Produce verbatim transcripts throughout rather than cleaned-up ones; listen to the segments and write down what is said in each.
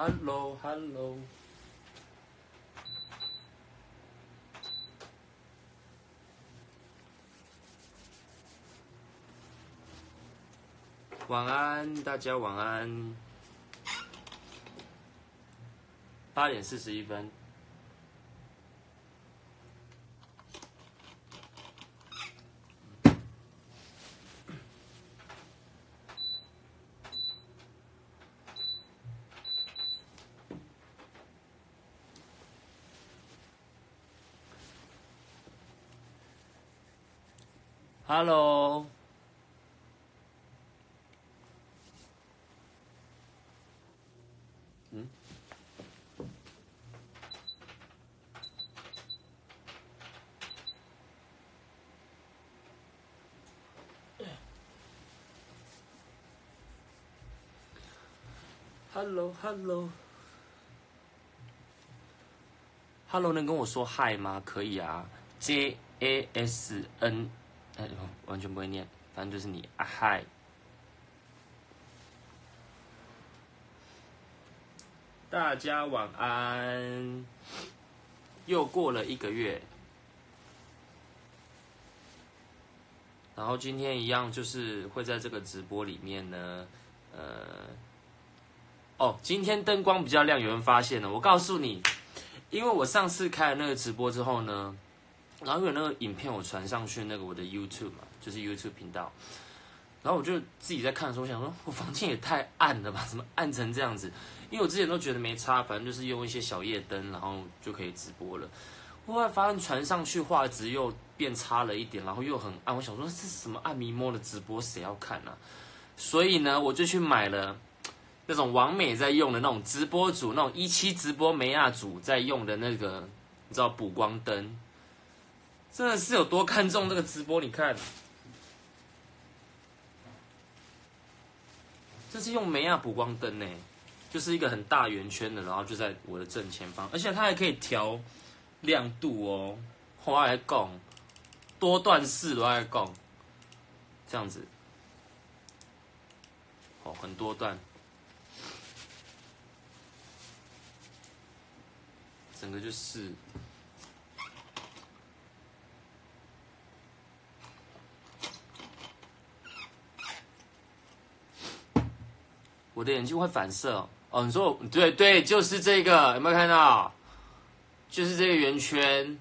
Hello Hello， 晚安，大家晚安。八点四十一分。Hello， 嗯 ，Hello Hello Hello， 能跟我说嗨吗？可以啊 ，J A S N。哎，完全不会念，反正就是你啊嗨！大家晚安。又过了一个月，然后今天一样就是会在这个直播里面呢，呃，哦，今天灯光比较亮，有人发现了。我告诉你，因为我上次开了那个直播之后呢。然后有那个影片我传上去那个我的 YouTube 嘛，就是 YouTube 频道，然后我就自己在看的时候，我想说，我房间也太暗了吧，怎么暗成这样子？因为我之前都觉得没差，反正就是用一些小夜灯，然后就可以直播了。后来发现传上去画质又变差了一点，然后又很暗，我想说这是什么暗迷摸的直播，谁要看啊？所以呢，我就去买了那种网美在用的那种直播主，那种一期直播梅亚组在用的那个，你知道补光灯。真的是有多看重这个直播？你看，这是用梅亚补光灯呢，就是一个很大圆圈的，然后就在我的正前方，而且它还可以调亮度哦。我还讲多段式都还讲，这样子，哦，很多段，整个就是。我的眼睛会反射哦，哦你说对对，就是这个，有没有看到？就是这个圆圈，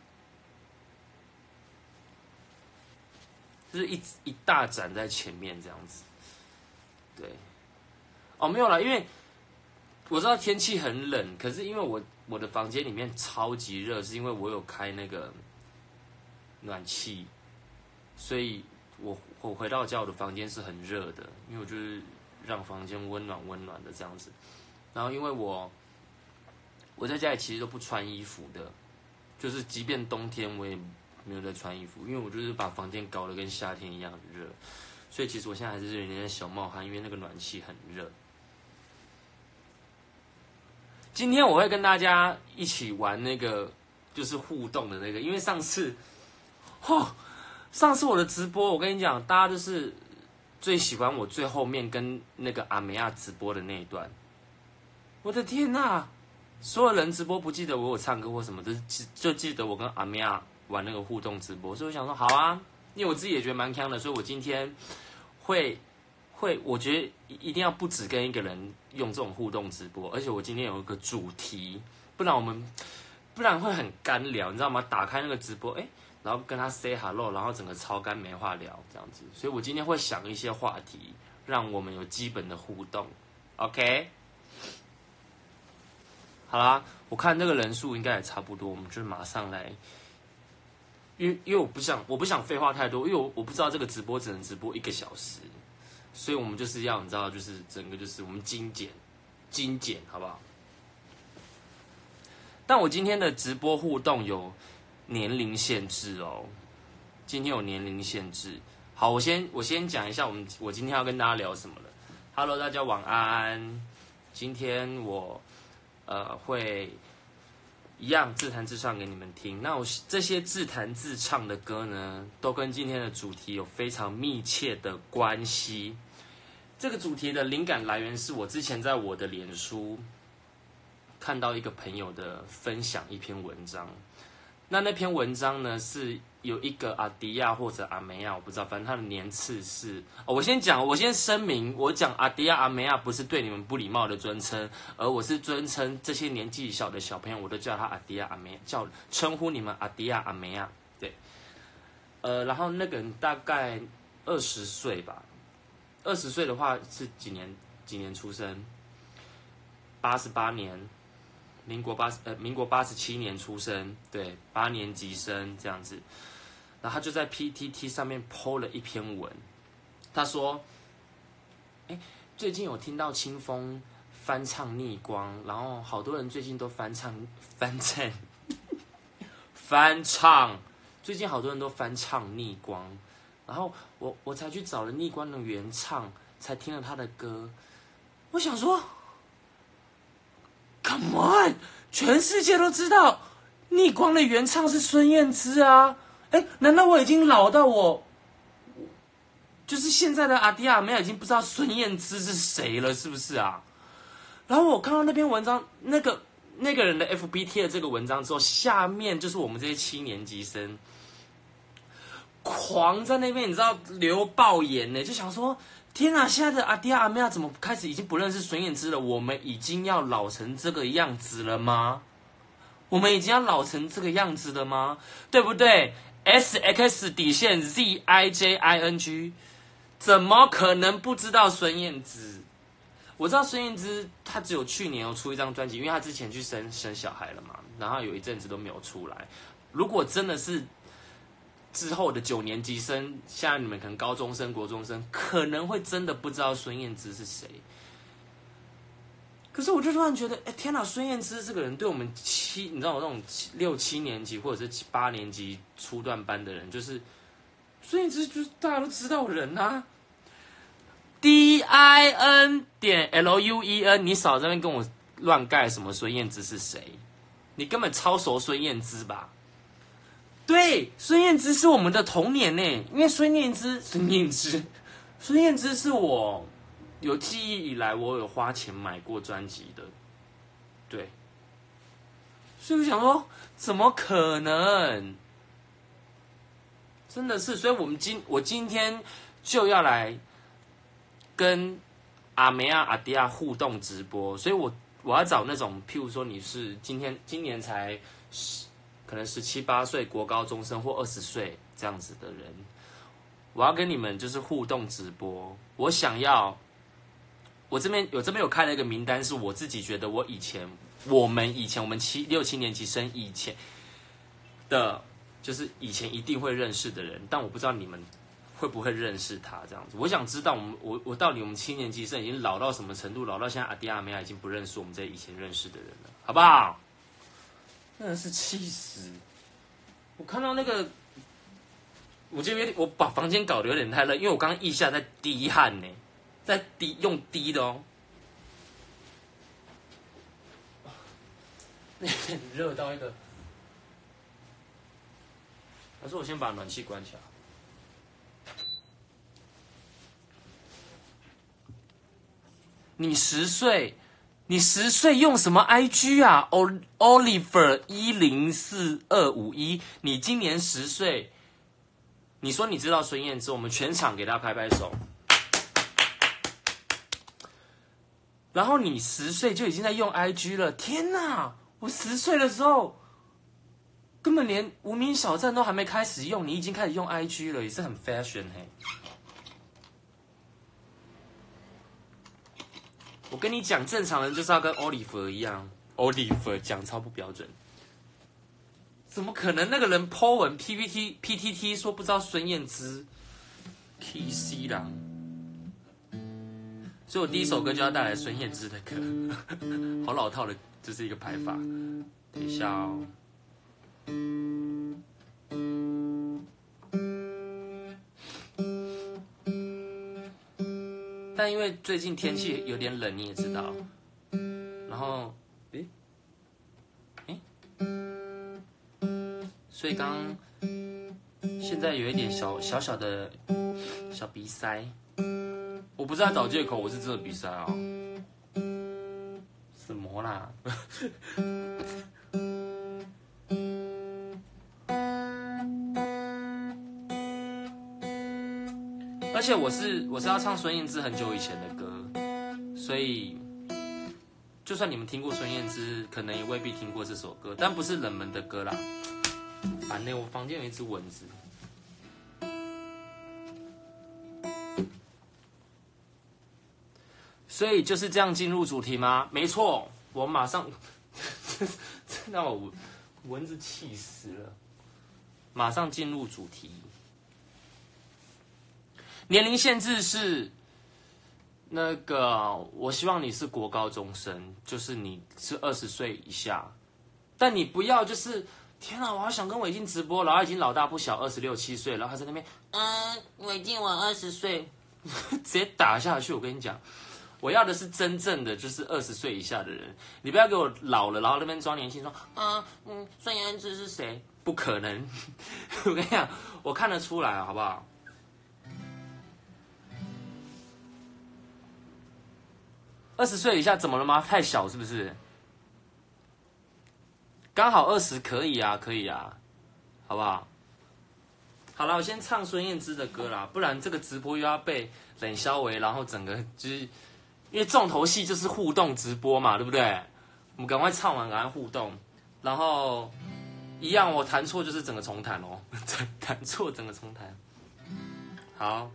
就是一一大盏在前面这样子。对，哦没有啦，因为我知道天气很冷，可是因为我我的房间里面超级热，是因为我有开那个暖气，所以我我回到家我的房间是很热的，因为我就是让房间温暖温暖的这样子。然后因为我我在家里其实都不穿衣服的，就是即便冬天我也没有在穿衣服，因为我就是把房间搞得跟夏天一样很热，所以其实我现在还是有点小冒汗，因为那个暖气很热。今天我会跟大家一起玩那个就是互动的那个，因为上次，哦，上次我的直播我跟你讲，大家就是最喜欢我最后面跟那个阿美亚直播的那一段。我的天哪！所有人直播不记得我有唱歌或什么的，就记得我跟阿美亚玩那个互动直播。所以我想说，好啊，因为我自己也觉得蛮强的，所以我今天会会，我觉得一定要不只跟一个人用这种互动直播，而且我今天有一个主题，不然我们不然会很干聊，你知道吗？打开那个直播，哎，然后跟他 say hello， 然后整个超干没话聊这样子。所以我今天会想一些话题，让我们有基本的互动 ，OK？ 好啦，我看这个人数应该也差不多，我们就马上来，因为因为我不想我不想废话太多，因为我我不知道这个直播只能直播一个小时，所以我们就是要你知道，就是整个就是我们精简精简，好不好？但我今天的直播互动有年龄限制哦，今天有年龄限制。好，我先我先讲一下我们我今天要跟大家聊什么了。Hello， 大家晚安。今天我呃会一样自弹自唱给你们听。那我这些自弹自唱的歌呢，都跟今天的主题有非常密切的关系。这个主题的灵感来源是我之前在我的脸书看到一个朋友的分享一篇文章，那那篇文章呢是有一个阿迪亚或者阿梅亚，我不知道，反正他的年次是、哦、我先讲，我先声明，我讲阿迪亚阿梅亚不是对你们不礼貌的尊称，而我是尊称这些年纪小的小朋友，我都叫他阿迪亚阿梅亚，叫称呼你们阿迪亚阿梅亚，对，呃，然后那个人大概二十岁吧，二十岁的话是几年几年出生？八十八年。民国八十呃，民国八十七年出生，对，八年级生这样子，然后他就在 P T T 上面 po 了一篇文，他说，哎，最近有听到清风翻唱《逆光》，然后好多人最近都翻唱翻唱翻唱，最近好多人都翻唱《逆光》，然后我我才去找了《逆光》的原唱，才听了他的歌，我想说。Come on， 全世界都知道逆光的原唱是孙燕姿啊！哎，难道我已经老到我，就是现在的阿迪亚梅亚已经不知道孙燕姿是谁了，是不是啊？然后我看到那篇文章，那个那个人的 F B 贴了这个文章之后，下面就是我们这些七年级生，狂在那边，你知道流爆眼呢，就想说。天啊！现在的阿迪亚阿妹亚怎么开始已经不认识孙燕姿了？我们已经要老成这个样子了吗？我们已经要老成这个样子了吗？对不对 ？S X 底线 Z I J I N G， 怎么可能不知道孙燕姿？我知道孙燕姿，她只有去年有出一张专辑，因为她之前去生生小孩了嘛，然后有一阵子都没有出来。如果真的是。之后的九年级生，现在你们可能高中生、国中生，可能会真的不知道孙燕姿是谁。可是我就突然觉得，哎，天哪！孙燕姿这个人对我们七，你知道我那种六七年级或者是八年级初段班的人，就是孙燕姿就是大家都知道人啊。D I N 点 L U E N， 你少在那边跟我乱盖什么孙燕姿是谁？你根本超熟孙燕姿吧？对，孙燕姿是我们的童年呢，因为孙燕姿，孙燕姿，孙燕姿是我有记忆以来我有花钱买过专辑的，对，所以我想说，怎么可能？真的是，所以我们今我今天就要来跟阿梅亚、阿迪亚互动直播，所以我我要找那种，譬如说你是今天今年才。可能十七八岁国高中生或二十岁这样子的人，我要跟你们就是互动直播。我想要，我这边有这边有开了一个名单，是我自己觉得我以前我们以前我们七六七年级生以前的，就是以前一定会认识的人，但我不知道你们会不会认识他这样子。我想知道我们我我到底我们七年级生已经老到什么程度，老到现在阿迪亚梅亚已经不认识我们这些以前认识的人了，好不好？真的是气死！我看到那个，我这边我把房间搞得有点太热，因为我刚刚腋下在滴汗呢，在滴用滴的哦，那很热到一个。还是我先把暖气关起来。你十岁。你十岁用什么 I G 啊 ？Oliver 一零四二五一，你今年十岁，你说你知道孙燕姿，我们全场给他拍拍手。然后你十岁就已经在用 I G 了，天哪！我十岁的时候，根本连无名小站都还没开始用，你已经开始用 I G 了，也是很 fashion 嘿。我跟你讲，正常人就是要跟 Oliver 一样 ，Oliver 讲超不标准，怎么可能？那个人 po 文 P P T P T T 说不知道孙燕姿 ，K C 啦，所以我第一首歌就要带来孙燕姿的歌，好老套的，这是一个排法。等一下哦。但因为最近天气有点冷，你也知道，然后，诶，诶，所以刚现在有一点小小小的小鼻塞，我不是在找借口，我是真的鼻塞啊。什么么啦？而且我是我是要唱孙燕姿很久以前的歌，所以就算你们听过孙燕姿，可能也未必听过这首歌，但不是冷门的歌啦。烦呢，我房间有一只蚊子。所以就是这样进入主题吗？没错，我马上，这让我蚊子气死了。马上进入主题。年龄限制是那个，我希望你是国高中生，就是你是二十岁以下，但你不要就是天啊，我好想跟伟静直播，然后已经老大不小，二十六七岁，然后他在那边，嗯，伟静我二十岁，直接打下去。我跟你讲，我要的是真正的就是二十岁以下的人，你不要给我老了，然后那边装年轻说，嗯嗯，孙燕姿是谁？不可能，我跟你讲，我看得出来，好不好？二十岁以下怎么了吗？太小是不是？刚好二十可以啊，可以啊，好不好？好了，我先唱孙燕姿的歌啦，不然这个直播又要被冷消维，然后整个就是因为重头戏就是互动直播嘛，对不对？我们赶快唱完，赶快互动，然后一样我弹错就是整个重弹哦，弹错整个重弹。好。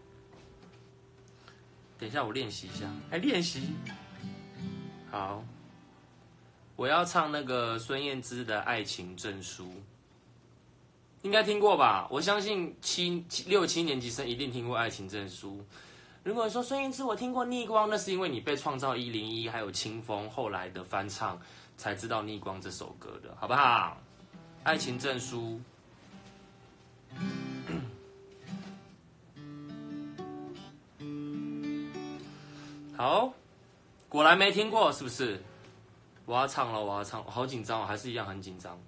等一下，我练习一下。哎，练习。好，我要唱那个孙燕姿的《爱情证书》，应该听过吧？我相信七六七年级生一定听过《爱情证书》。如果说孙燕姿我听过《逆光》，那是因为你被《创造一零一》还有清风后来的翻唱才知道《逆光》这首歌的，好不好？《爱情证书》。好，果然没听过，是不是？我要唱了，我要唱，好紧张哦，还是一样很紧张。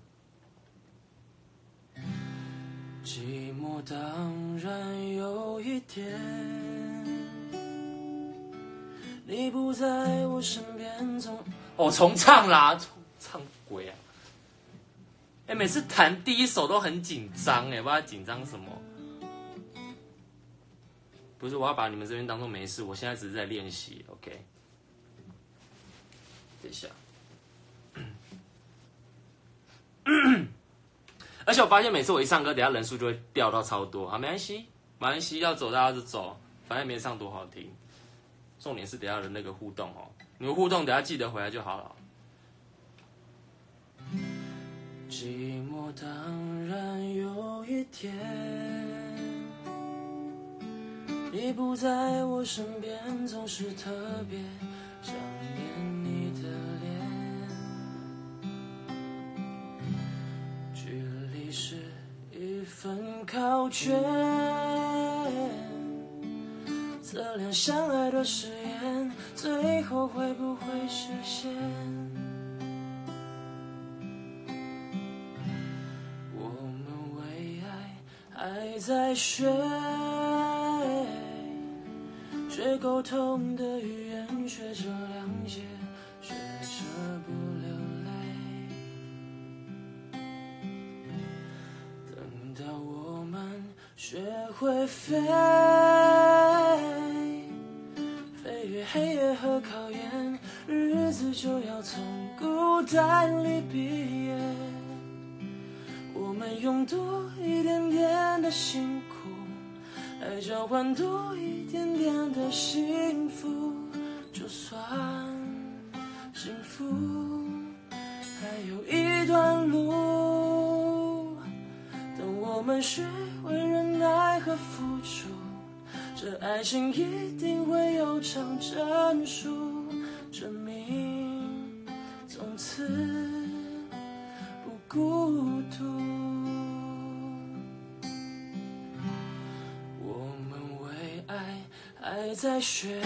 寂寞当然有一点，你不在我身边总……哦，重唱啦，重唱鬼啊！哎，每次弹第一首都很紧张，哎，不知道紧张什么。不是，我要把你们这边当作没事，我现在只是在练习 ，OK。等一下，而且我发现每次我一唱歌，等一下人数就会掉到超多啊，没关系，没关系，要走大家就走，反正没唱多好听。重点是等一下的那个互动哦，你们互动等一下记得回来就好了。寂寞当然有一点。你不在我身边，总是特别想念你的脸。距离是一份考卷，测量相爱的誓言，最后会不会实现？我们为爱还在学。学沟通的语言，学着谅解，学着不流泪。等到我们学会飞，飞越黑夜和考验，日子就要从孤单里毕业。我们用多一点点的辛苦来交换多一点点的幸福，就算幸福还有一段路。等我们学会忍耐和付出，这爱情一定会有场证书，证明从此不孤独。还在学，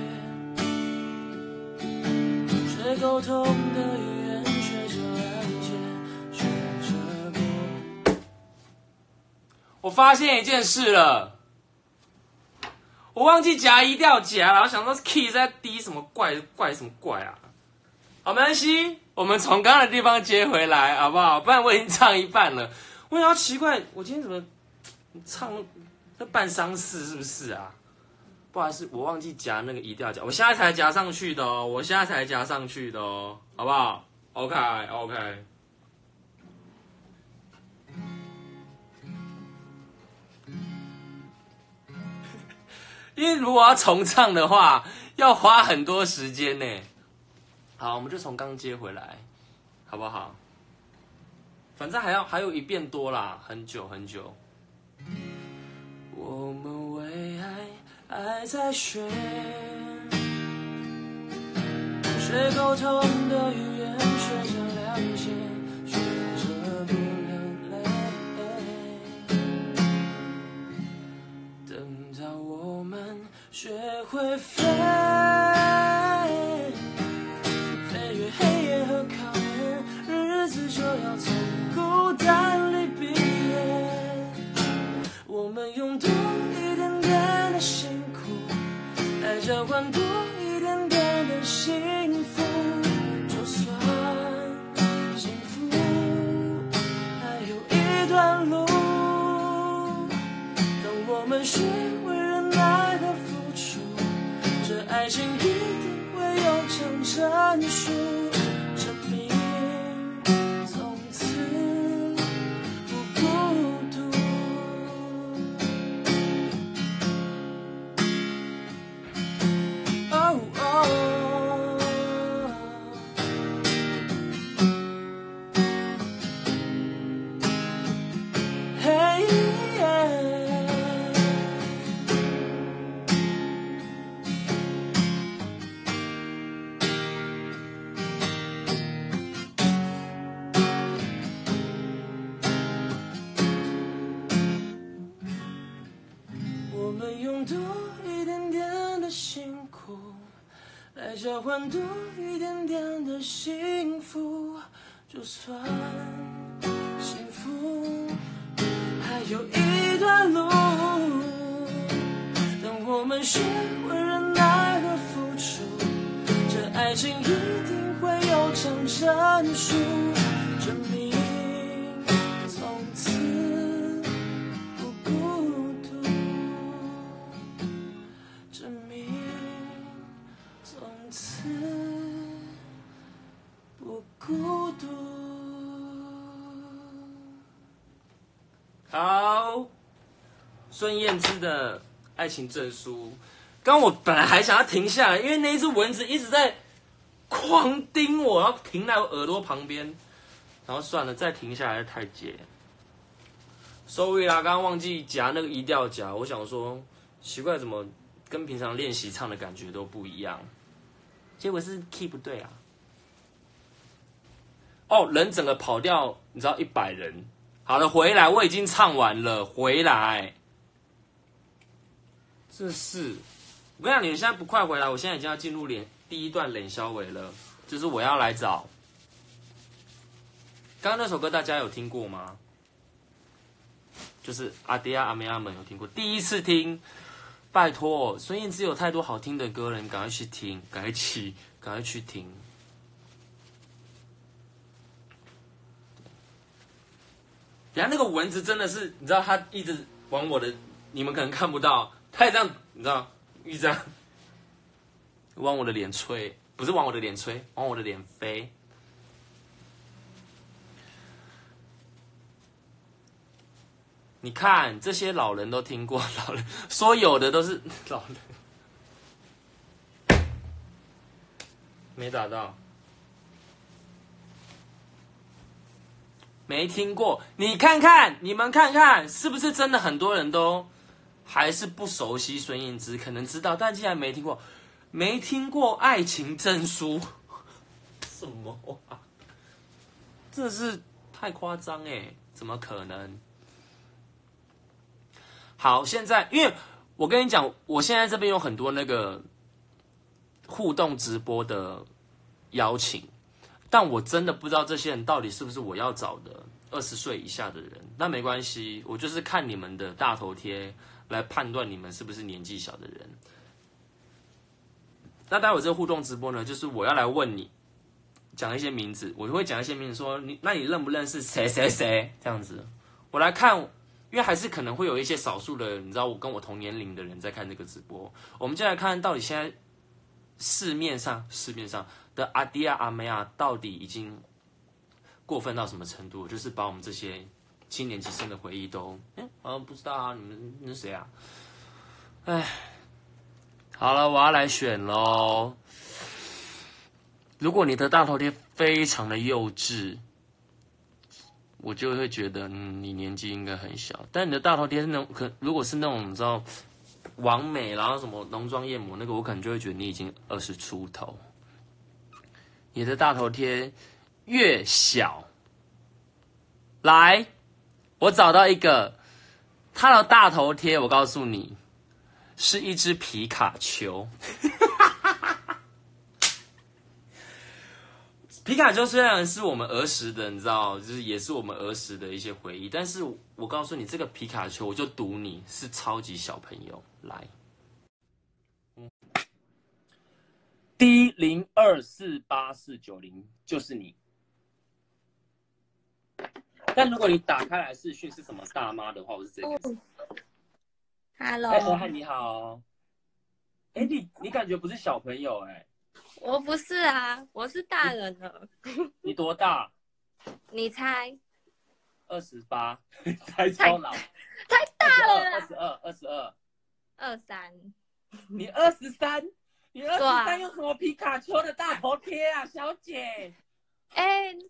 学沟通的语言，学着谅解，学着不。我发现一件事了，我忘记夹一定要夹，然后想说 key 在低什么怪怪什么怪啊！ 好，没关系，我们从刚刚的地方接回来，好不好？不然我已经唱一半了。我想要奇怪，我今天怎么唱在办丧事是不是啊？不好意思，我忘记夹那个移调夹，我现在才夹上去的哦，我现在才夹上去的哦，好不好 ？OK OK。因为如果要重唱的话，要花很多时间呢。好，我们就从刚接回来，好不好？反正还要还有一遍多啦，很久很久。我们为爱爱在学，学沟通的语言，学着谅解，学着不流泪。等到我们学会飞，飞越黑夜和考验，日子就要从孤单里毕业。我们用多一点点的辛苦，来交换多一点点的幸福。就算幸福还有一段路，当我们学会忍耐和付出，这爱情一定会有场成熟，证明从此不孤独。哦哦，嘿耶。我们用多一点点的辛苦，来交换多一点点的幸福。就算幸福还有一段路，当我们学会忍耐和付出，这爱情一定会有场成熟，证明从此不孤独，证明从此不孤独。好，孙燕姿的《爱情证书》。刚我本来还想要停下来，因为那一只蚊子一直在狂叮我，然后停在我耳朵旁边，然后算了，再停下来太解。sorry 啦，刚刚忘记夹那个移调夹，我想说奇怪，怎么跟平常练习唱的感觉都不一样？结果是 key 不对啊。哦，人整个跑掉，你知道一百人。好了，回来，我已经唱完了，回来。这是，我跟你讲，你们现在不快回来，我现在已经要进入脸第一段冷消尾了，就是我要来找。刚刚那首歌大家有听过吗？就是阿爹啊、阿妹阿们有听过，第一次听，拜托，孙燕姿有太多好听的歌了，你赶快去听，赶快去，赶快去听。然后那个蚊子真的是，你知道，它一直往我的，你们可能看不到，它也这样，你知道，一直这样往我的脸吹，不是往我的脸吹，往我的脸飞。你看，这些老人都听过，老人说有的都是老人，没打到。没听过，你看看，你们看看，是不是真的很多人都还是不熟悉孙燕姿？可能知道，但竟然没听过，没听过《爱情证书》，什么啊？这是太夸张哎，怎么可能？好，现在因为我跟你讲，我现在这边有很多那个互动直播的邀请。但我真的不知道这些人到底是不是我要找的二十岁以下的人。那没关系，我就是看你们的大头贴来判断你们是不是年纪小的人。那待会这个互动直播呢，就是我要来问你， 讲一些名字，我会讲一些名字说你，那你认不认识谁谁谁这样子？我来看，因为还是可能会有一些少数的，你知道我跟我同年龄的人在看这个直播，我们就来看到底现在市面上市面上的阿迪亚阿梅亚到底已经过分到什么程度？就是把我们这些七年级生的回忆都，嗯，好像不知道啊，你们你是谁啊？哎，好了，我要来选喽。如果你的大头贴非常的幼稚，我就会觉得，嗯，你年纪应该很小。但你的大头贴是那种，可如果是那种你知道，完美，然后什么浓妆艳抹那个，我可能就会觉得你已经二十出头。你的大头贴越小，来，我找到一个，他的大头贴，我告诉你，是一只皮卡丘。皮卡丘虽然是我们儿时的，你知道，就是也是我们儿时的一些回忆，但是我告诉你，这个皮卡丘，我就赌你是超级小朋友。来，嗯 D 零二四八四九零就是你。但如果你打开来视讯是什么大妈的话，我是这个。哦、 Hello， 哎、欸，嗨，你好。哎、欸，你你感觉不是小朋友哎、欸？ 我不是啊，我是大人了。 你多大？ 你猜？ 二十八，才超老。 太大了啦！ 二十二，二十二， 二三。 你二十三？你二十三用什么皮卡丘的大头贴啊，小姐？ 哎、欸，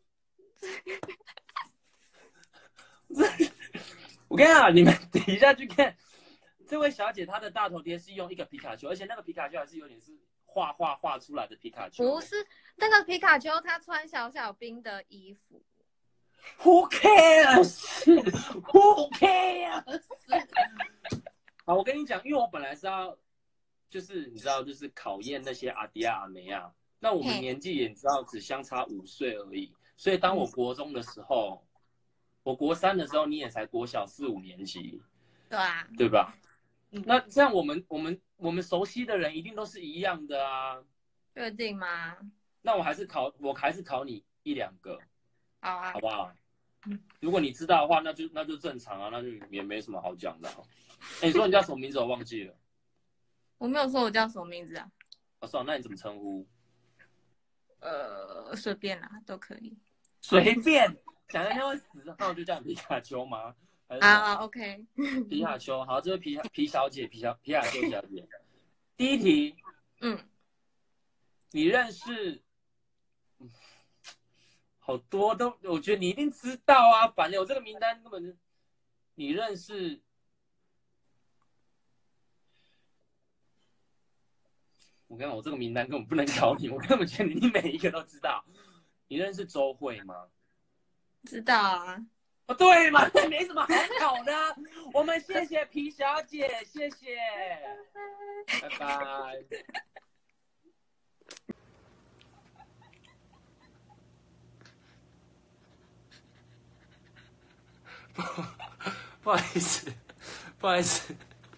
我跟你讲，你们等一下去看，这位小姐她的大头贴是用一个皮卡丘，而且那个皮卡丘还是有点是画画画出来的皮卡丘。 不是，那个皮卡丘他穿小小兵的衣服。 Who cares？Who cares？ 好，我跟你讲，因为我本来是要，就是你知道，就是考验那些阿迪亚阿梅亚。那我们年纪也知道，只相差五岁而已。所以当我国中的时候，我国三的时候，你也才国小四五年级， 对啊， 对吧？嗯、那这样我们我们我们熟悉的人一定都是一样的啊。 确定吗？那我还是考，我还是考你一两个。 好啊， 好不好？如果你知道的话，那就那就正常啊，那就也没什么好讲的、啊。哎、欸，你说你叫什么名字？我忘记了。 我没有说我叫什么名字啊。 哦，算了，那你怎么称呼？ 呃，随便啦，都可以。 随便，讲人家会死，那我就叫你皮卡丘吗？ 啊 ，OK。 皮卡丘，好，这位皮皮小姐，皮小皮卡丘小姐。第一题， 嗯， 你认识？好多都，我觉得你一定知道啊！反正我这个名单根本，你认识？我跟你讲，我这个名单根本不能考你，我根本觉得你每一个都知道。你认识周慧吗？ 知道啊。 哦，对嘛，这没什么好考的。我们谢谢皮小姐，谢谢，拜拜。不，不好意思，不好意思，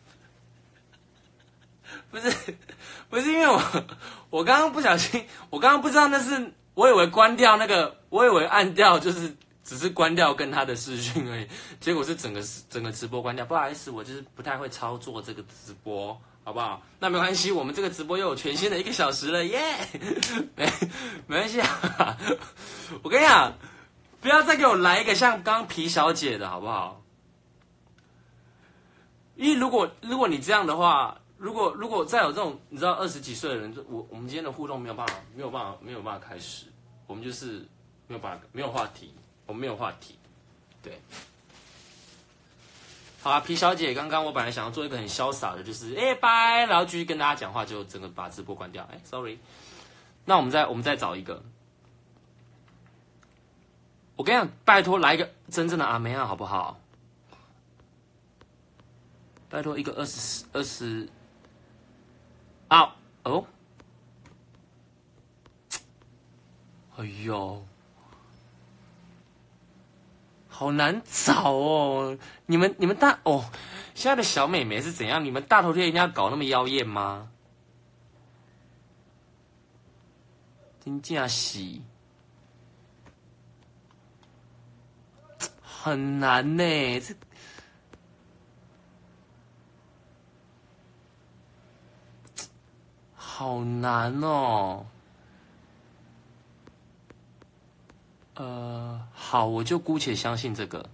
不是，不是因为我，我刚刚不小心，我刚刚不知道那是，我以为关掉那个，我以为按掉就是只是关掉跟他的视讯而已，结果是整个整个直播关掉。不好意思，我就是不太会操作这个直播，好不好？那没关系，我们这个直播又有全新的一个小时了，耶、yeah! 没没关系啊，我跟你讲。不要再给我来一个像刚刚皮小姐的好不好？因为如果如果你这样的话，如果如果再有这种你知道二十几岁的人，我我们今天的互动没有办法没有办法没有办法开始，我们就是没有办法没有话题，我们没有话题，对。好啊，皮小姐，刚刚我本来想要做一个很潇洒的，就是哎拜，然后继续跟大家讲话，就整个把直播关掉。哎 ，sorry。那我们再我们再找一个。我跟你讲，拜托来一个真正的阿梅亚好不好？拜托一个二十二十啊哦，哎呦，好难找哦！你们你们大哦，现在的小美眉是怎样？你们大头贴一定要搞那么妖艳吗？真假喜。 很难呢，这好难哦。呃，好，我就姑且相信这个。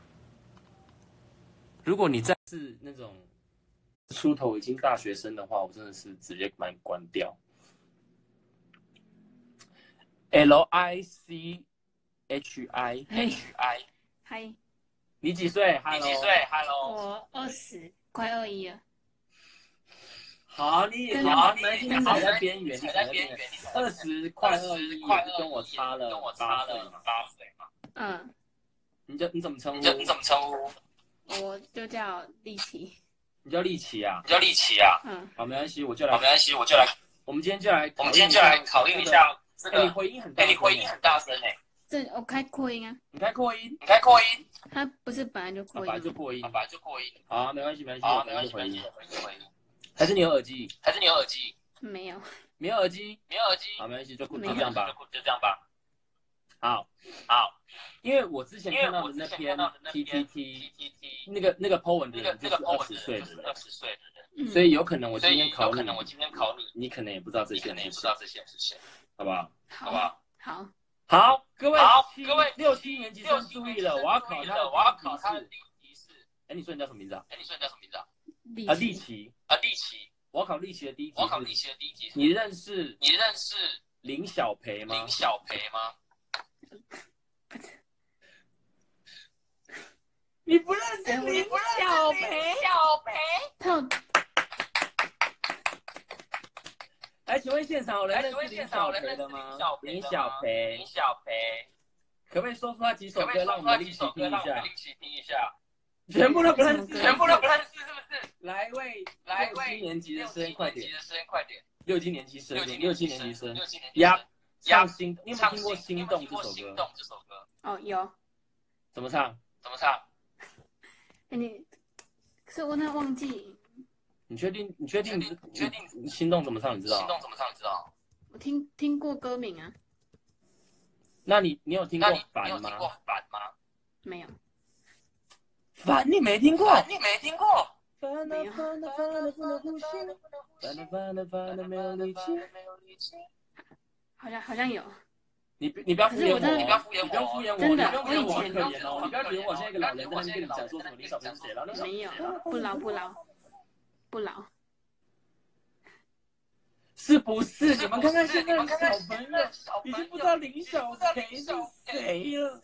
如果你再是那种出头已经大学生的话，我真的是直接把你关掉。L I C H I H I， 嗨， 你几岁？ 你几岁 ？Hello， 我二十，快二一了。 好，你好，你你踩在边缘，你踩在边缘，二十快二一，跟我差了跟我差了八岁嘛。 嗯， 你就你怎么称呼？ 你怎么称呼？我就叫丽琪。 你叫丽琪啊？ 你叫丽琪啊？嗯， 好，没关系，我就来。 好，没关系，我就来。 我们今天就来， 我们今天就来考虑一下这个。 你回音很大， 你回音很大声哎。这我开扩音啊。 你开扩音？ 你开扩音？它不是本来就扩音， 本来就扩音， 本来就扩音。 好，没关系，没关系， 好，没关系，没关系，回音。 还是你有耳机？ 还是你有耳机？没有， 没有耳机， 没有耳机。 好，没关系，就就这样吧， 就这样吧。 好， 好， 因为我之前看到的那篇 P T T 那个那个 po 文的人就是二十岁的人， 二十岁的人， 所以有可能我今天考你， 可能我今天考你， 你可能也不知道这些事情， 这些事情， 好不好？ 好不好？好， 好，各位， 好，各位六七年级生注意了，我要考他的， 我要考他的第一题是， 哎，你说你叫什么名字啊？ 哎，你说你叫什么名字啊？ 啊，丽琪， 啊，丽琪。 我要考丽琪的第一题， 我要考丽琪的第一题。 你认识你认识林小培吗？ 林小培吗？ 你不认识林小培？ 小培，他哎，请问现场有人认识林小培的吗？林小培， 林小培， 可不可以说出他几首歌，让我们丽琪听一下？ 丽琪听一下。 全部都不认识， 全部都不认识，是不是？ 来为来为六七年级的生，快点！ 快点！ 六七年级生，六七年级生， 呀， 唱心，你有没有听过《心动》这首歌？ 心动这首歌。哦，有。 怎么唱？ 怎么唱？哎，你，可是我那忘记。 你确定？你确定？你确定？你心动怎么唱？你知道？ 心动怎么唱？你知道？我听听过歌名啊。 那你你有听过烦吗？ 听过烦吗？没有。 烦你没听过？ 你没听过？ 烦了烦了烦了不能呼吸，烦了烦了烦了没有力气。 好像好像有。 你你不要敷衍我， 你不要敷衍我， 你不要敷衍我， 真的， 我以前可怜哦，你不要以为我现在一个老人在那边跟你讲说什么林小培是谁了？ 没有，不老不老不老。 是不是？你们看看现在的小朋友已经不知道林小培是谁了。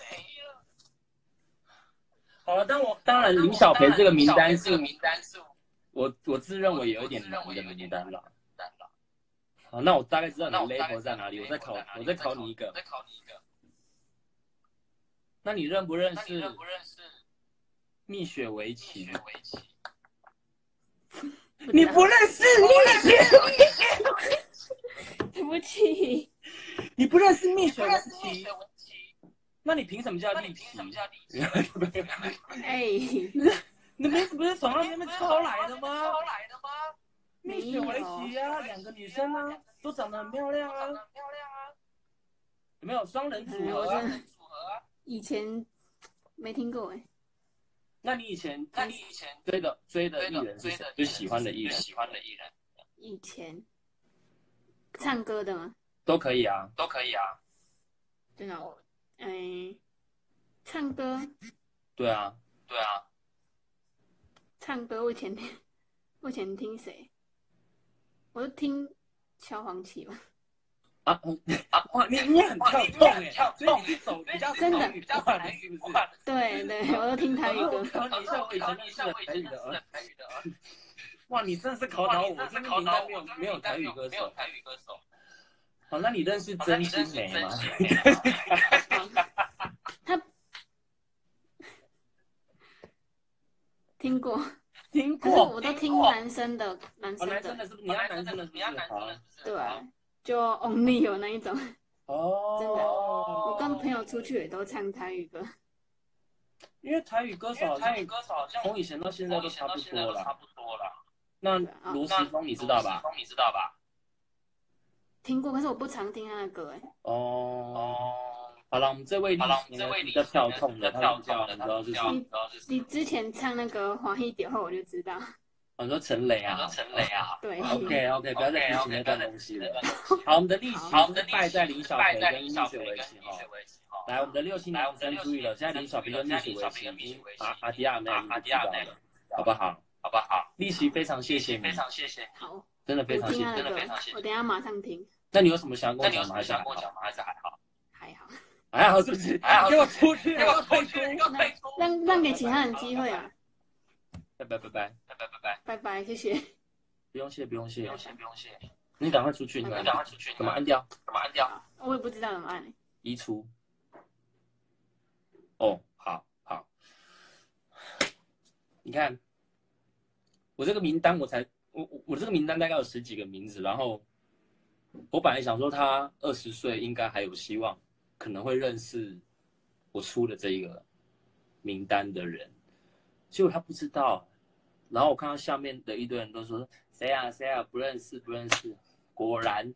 好了，但我当然林小培这个名单是，我我自认为有一点难的名单了。好，那我大概知道你的 level 在哪里。我再考，我再考你一个。那你认不认识蜜雪薇琪？你不认识蜜雪薇琪？ 对不起， 你不认识蜜雪薇琪？那你凭什么叫丽琪？ 哎， 你名字不是从那边抄来的吗？ 抄来的吗？ 蜜雪薇琪啊，两个女生啊，都长得很漂亮啊，有没有双人组合啊？ 以前没听过哎。 那你以前，那你以前追的追的艺人是谁？就喜欢的艺人，喜欢的艺人。 以前唱歌的吗？ 都可以啊， 都可以啊。真的我。哎，唱歌， 对啊， 对啊，唱歌我以前听，我以前听谁？我就听萧煌奇吧。 啊啊！哇，你你很跳动哎，所以你是走比较真的比较台语是不是？ 对对，我都听台语歌。 考你一下，我以前是台语的啊。哇，你真的是考倒我，真的名单没有没有台语歌手，没有台语歌手。好，那你认识曾心梅吗？ 他听过， 听过， 可是我都听男生的，男生的， 男生的是不是？你要男生的，你要男生的， 对，就 Only 有那一种。 哦， 真的，我跟朋友出去也都唱台语歌。 因为台语歌手，台语歌手好像从以前到现在都差不多了，差不多了。那罗时丰你知道吧？ 你知道吧？听过，可是我不常听他的歌哎。 哦， 好了，我们这位好了，我们这位比较跳痛的，他比较你知道就是你你之前唱那个华裔点后，我就知道。 很多陈雷啊， 陈雷啊，对。 OK OK， 不要再提起那段东西了。好，我们的利息是败在林小培跟蜜雪维奇哈。来，我们的六七年生注意了，现在林小培跟蜜雪维奇已经阿阿迪亚妹已经知道了，好不好？好不好？利息非常谢谢你，非常谢谢。 好， 真的非常谢谢， 真的非常谢谢。我等一下马上听。 那你有什么想跟我讲吗？还是还好？还是还好？ 还好。 还好是不是？还好，给我出去！给我退出！给我退出！ 让让给其他人机会啊！ 拜拜拜拜拜拜拜拜拜拜，谢谢。 不用谢，不用谢，不用谢，不用谢。你赶快出去！你赶快出去！怎么按掉？怎么按掉？ 我也不知道怎么按。 移除。哦，好好。你看，我这个名单，我才我我我这个名单大概有十几个名字，然后我本来想说他二十岁应该还有希望，可能会认识我出的这一个名单的人。结果他不知道，然后我看到下面的一堆人都说谁啊谁啊不认识不认识，果然，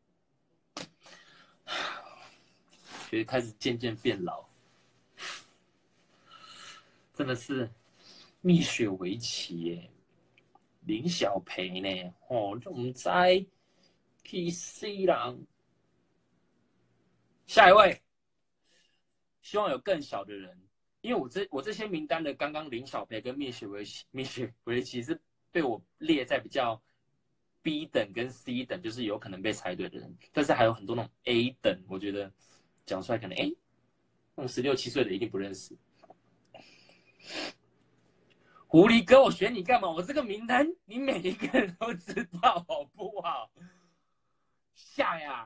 觉得开始渐渐变老，真的是蜜雪维奇耶，林小培呢，哦，这我们在 P C 啦，下一位，希望有更小的人。因为我这我这些名单的，刚刚林小培跟蜜雪维奇，蜜雪维奇是被我列在比较 B 等跟 C 等，就是有可能被猜对的人。但是还有很多那种 A 等，我觉得讲出来可能哎，那种十六七岁的一定不认识。狐狸哥，我选你干嘛？我这个名单你每一个人都知道，好不好？下呀！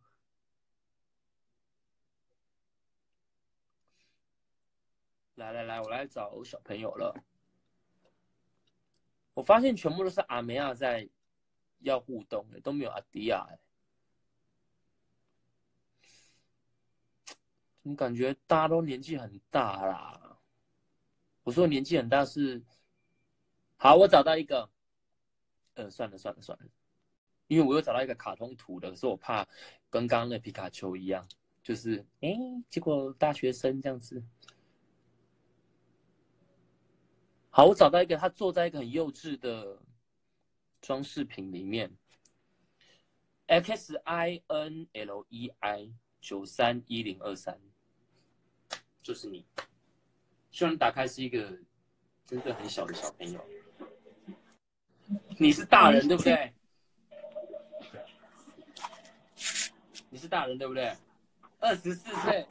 来来来，我来找小朋友了。我发现全部都是阿梅亚在要互动的，都没有阿迪亚。怎么感觉大家都年纪很大啦？我说年纪很大是，好，我找到一个，呃，算了算了算了，因为我又找到一个卡通图的，可是我怕跟刚刚的皮卡丘一样，就是哎，结果大学生这样子。好，我找到一个，他坐在一个很幼稚的装饰品里面 ，X I N L E I 九三一零二三，就是你。希望你打开是一个真的很小的小朋友。你是大人对不对？你是大人对不对？二十四岁，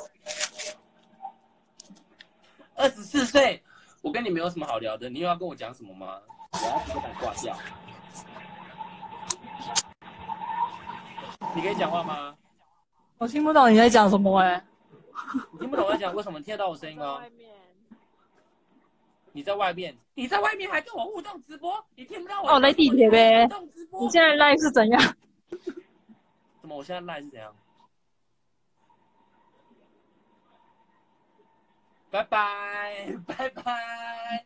二十四岁。我跟你没有什么好聊的，你又要跟我讲什么吗？我要直接把你挂掉。你可以讲话吗？ 我听不懂你在讲什么哎、欸。 你听不懂我在讲，为什么听得到我声音吗？你在外面，你在外面还跟我互动直播，你听不到我？ 哦，在地铁呗。你现在 live 是怎样？ 怎么？我现在 live 是怎样？拜拜，拜拜。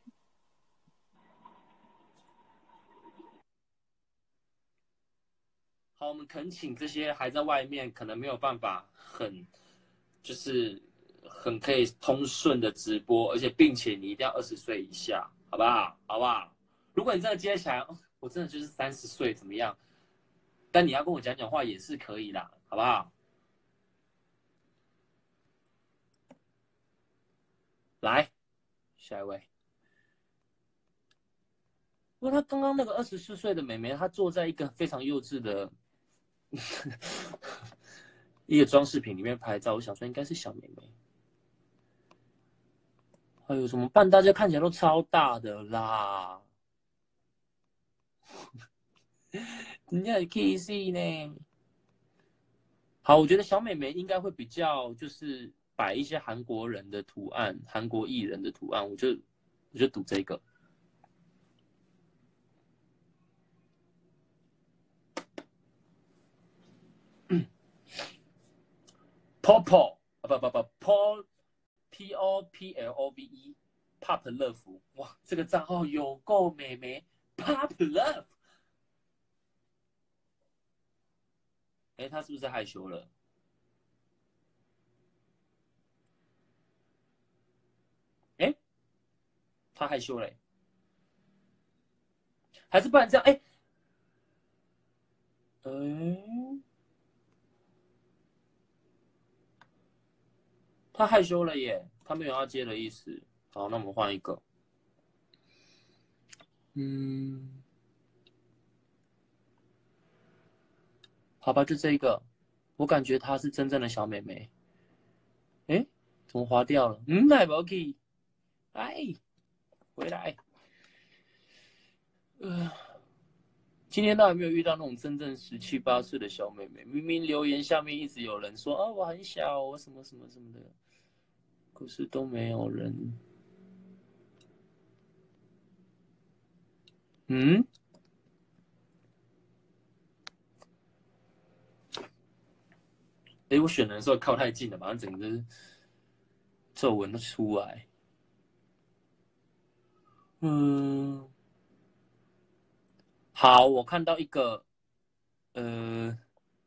好，我们恳请这些还在外面可能没有办法很，就是很可以通顺的直播，而且并且你一定要二十岁以下，好不好？好不好？如果你真的接起来，我真的就是三十岁怎么样？但你要跟我讲讲话也是可以啦，好不好？来，下一位。不过他刚刚那个二十四岁的妹妹，她坐在一个非常幼稚的一个装饰品里面拍照，我想说应该是小妹妹。哎呦，怎么办？大家看起来都超大的啦，人家也 kiss 呢。好，我觉得小妹妹应该会比较就是摆一些韩国人的图案，韩国艺人的图案，我就我就赌这个。Popo 啊不不不 Paul P O P L O V E Pop Love 哇，这个账号有够美眉 Pop Love。哎，他是不是害羞了？ 他害羞嘞、欸，还是不然这样？哎、欸，嗯、欸，他害羞了耶，他没有要接的意思。好，那我们换一个。嗯，好吧，就这一个。我感觉她是真正的小妹妹。哎，怎么滑掉了？嗯，来不及。哎，回来。呃，今天倒还没有遇到那种真正十七八岁的小妹妹。明明留言下面一直有人说啊，我很小，我什么什么什么的，可是都没有人。嗯，哎，我选人的时候靠太近了，把它整个皱纹都出来。嗯，好，我看到一个，呃，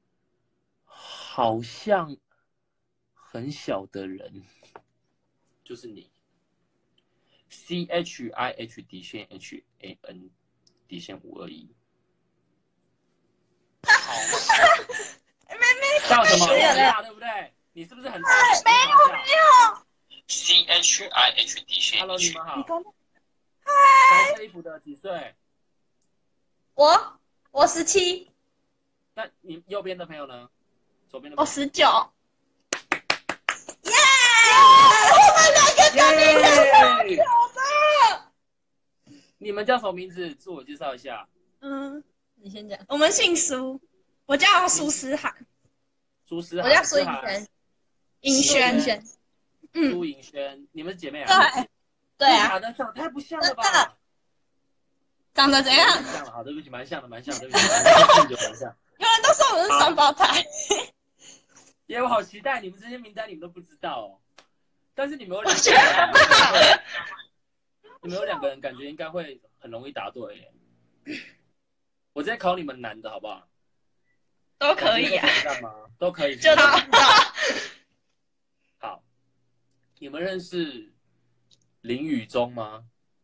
好像很小的人，就是你 ，C H I H 底线 H A N 底线五二一。好， 妹妹叫什么？很大，对不对？你是不是很大？没有，没有。C H I H 底线 ，Hello， 你们好。 嗨。 白色衣服的几岁？ 我我十七。 那你右边的朋友呢？左边的？ 我十九。耶！我们两个叫你小的。 你们叫什么名字？自我介绍一下。 嗯，你先讲。我们姓苏，我叫苏思涵。 苏思涵。 我叫苏颖轩。颖轩。 嗯。苏颖轩，你们是姐妹啊？ 对。对啊。 长得长太不像了吧？ 长得怎样？ 像了，好，对不起，蛮像的，蛮像的，对不起，蛮像。 有人都说我是双胞胎。 耶，我好期待你们这些名单，你们都不知道哦。但是你们有两个人，你们有两个人感觉应该会很容易答对耶。我直接考你们难的好不好？ 都可以啊。 都可以。 就都知道。 好，你们认识林宇中吗？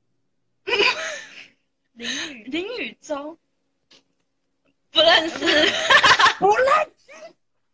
林宇林宇中不认识， 不认识，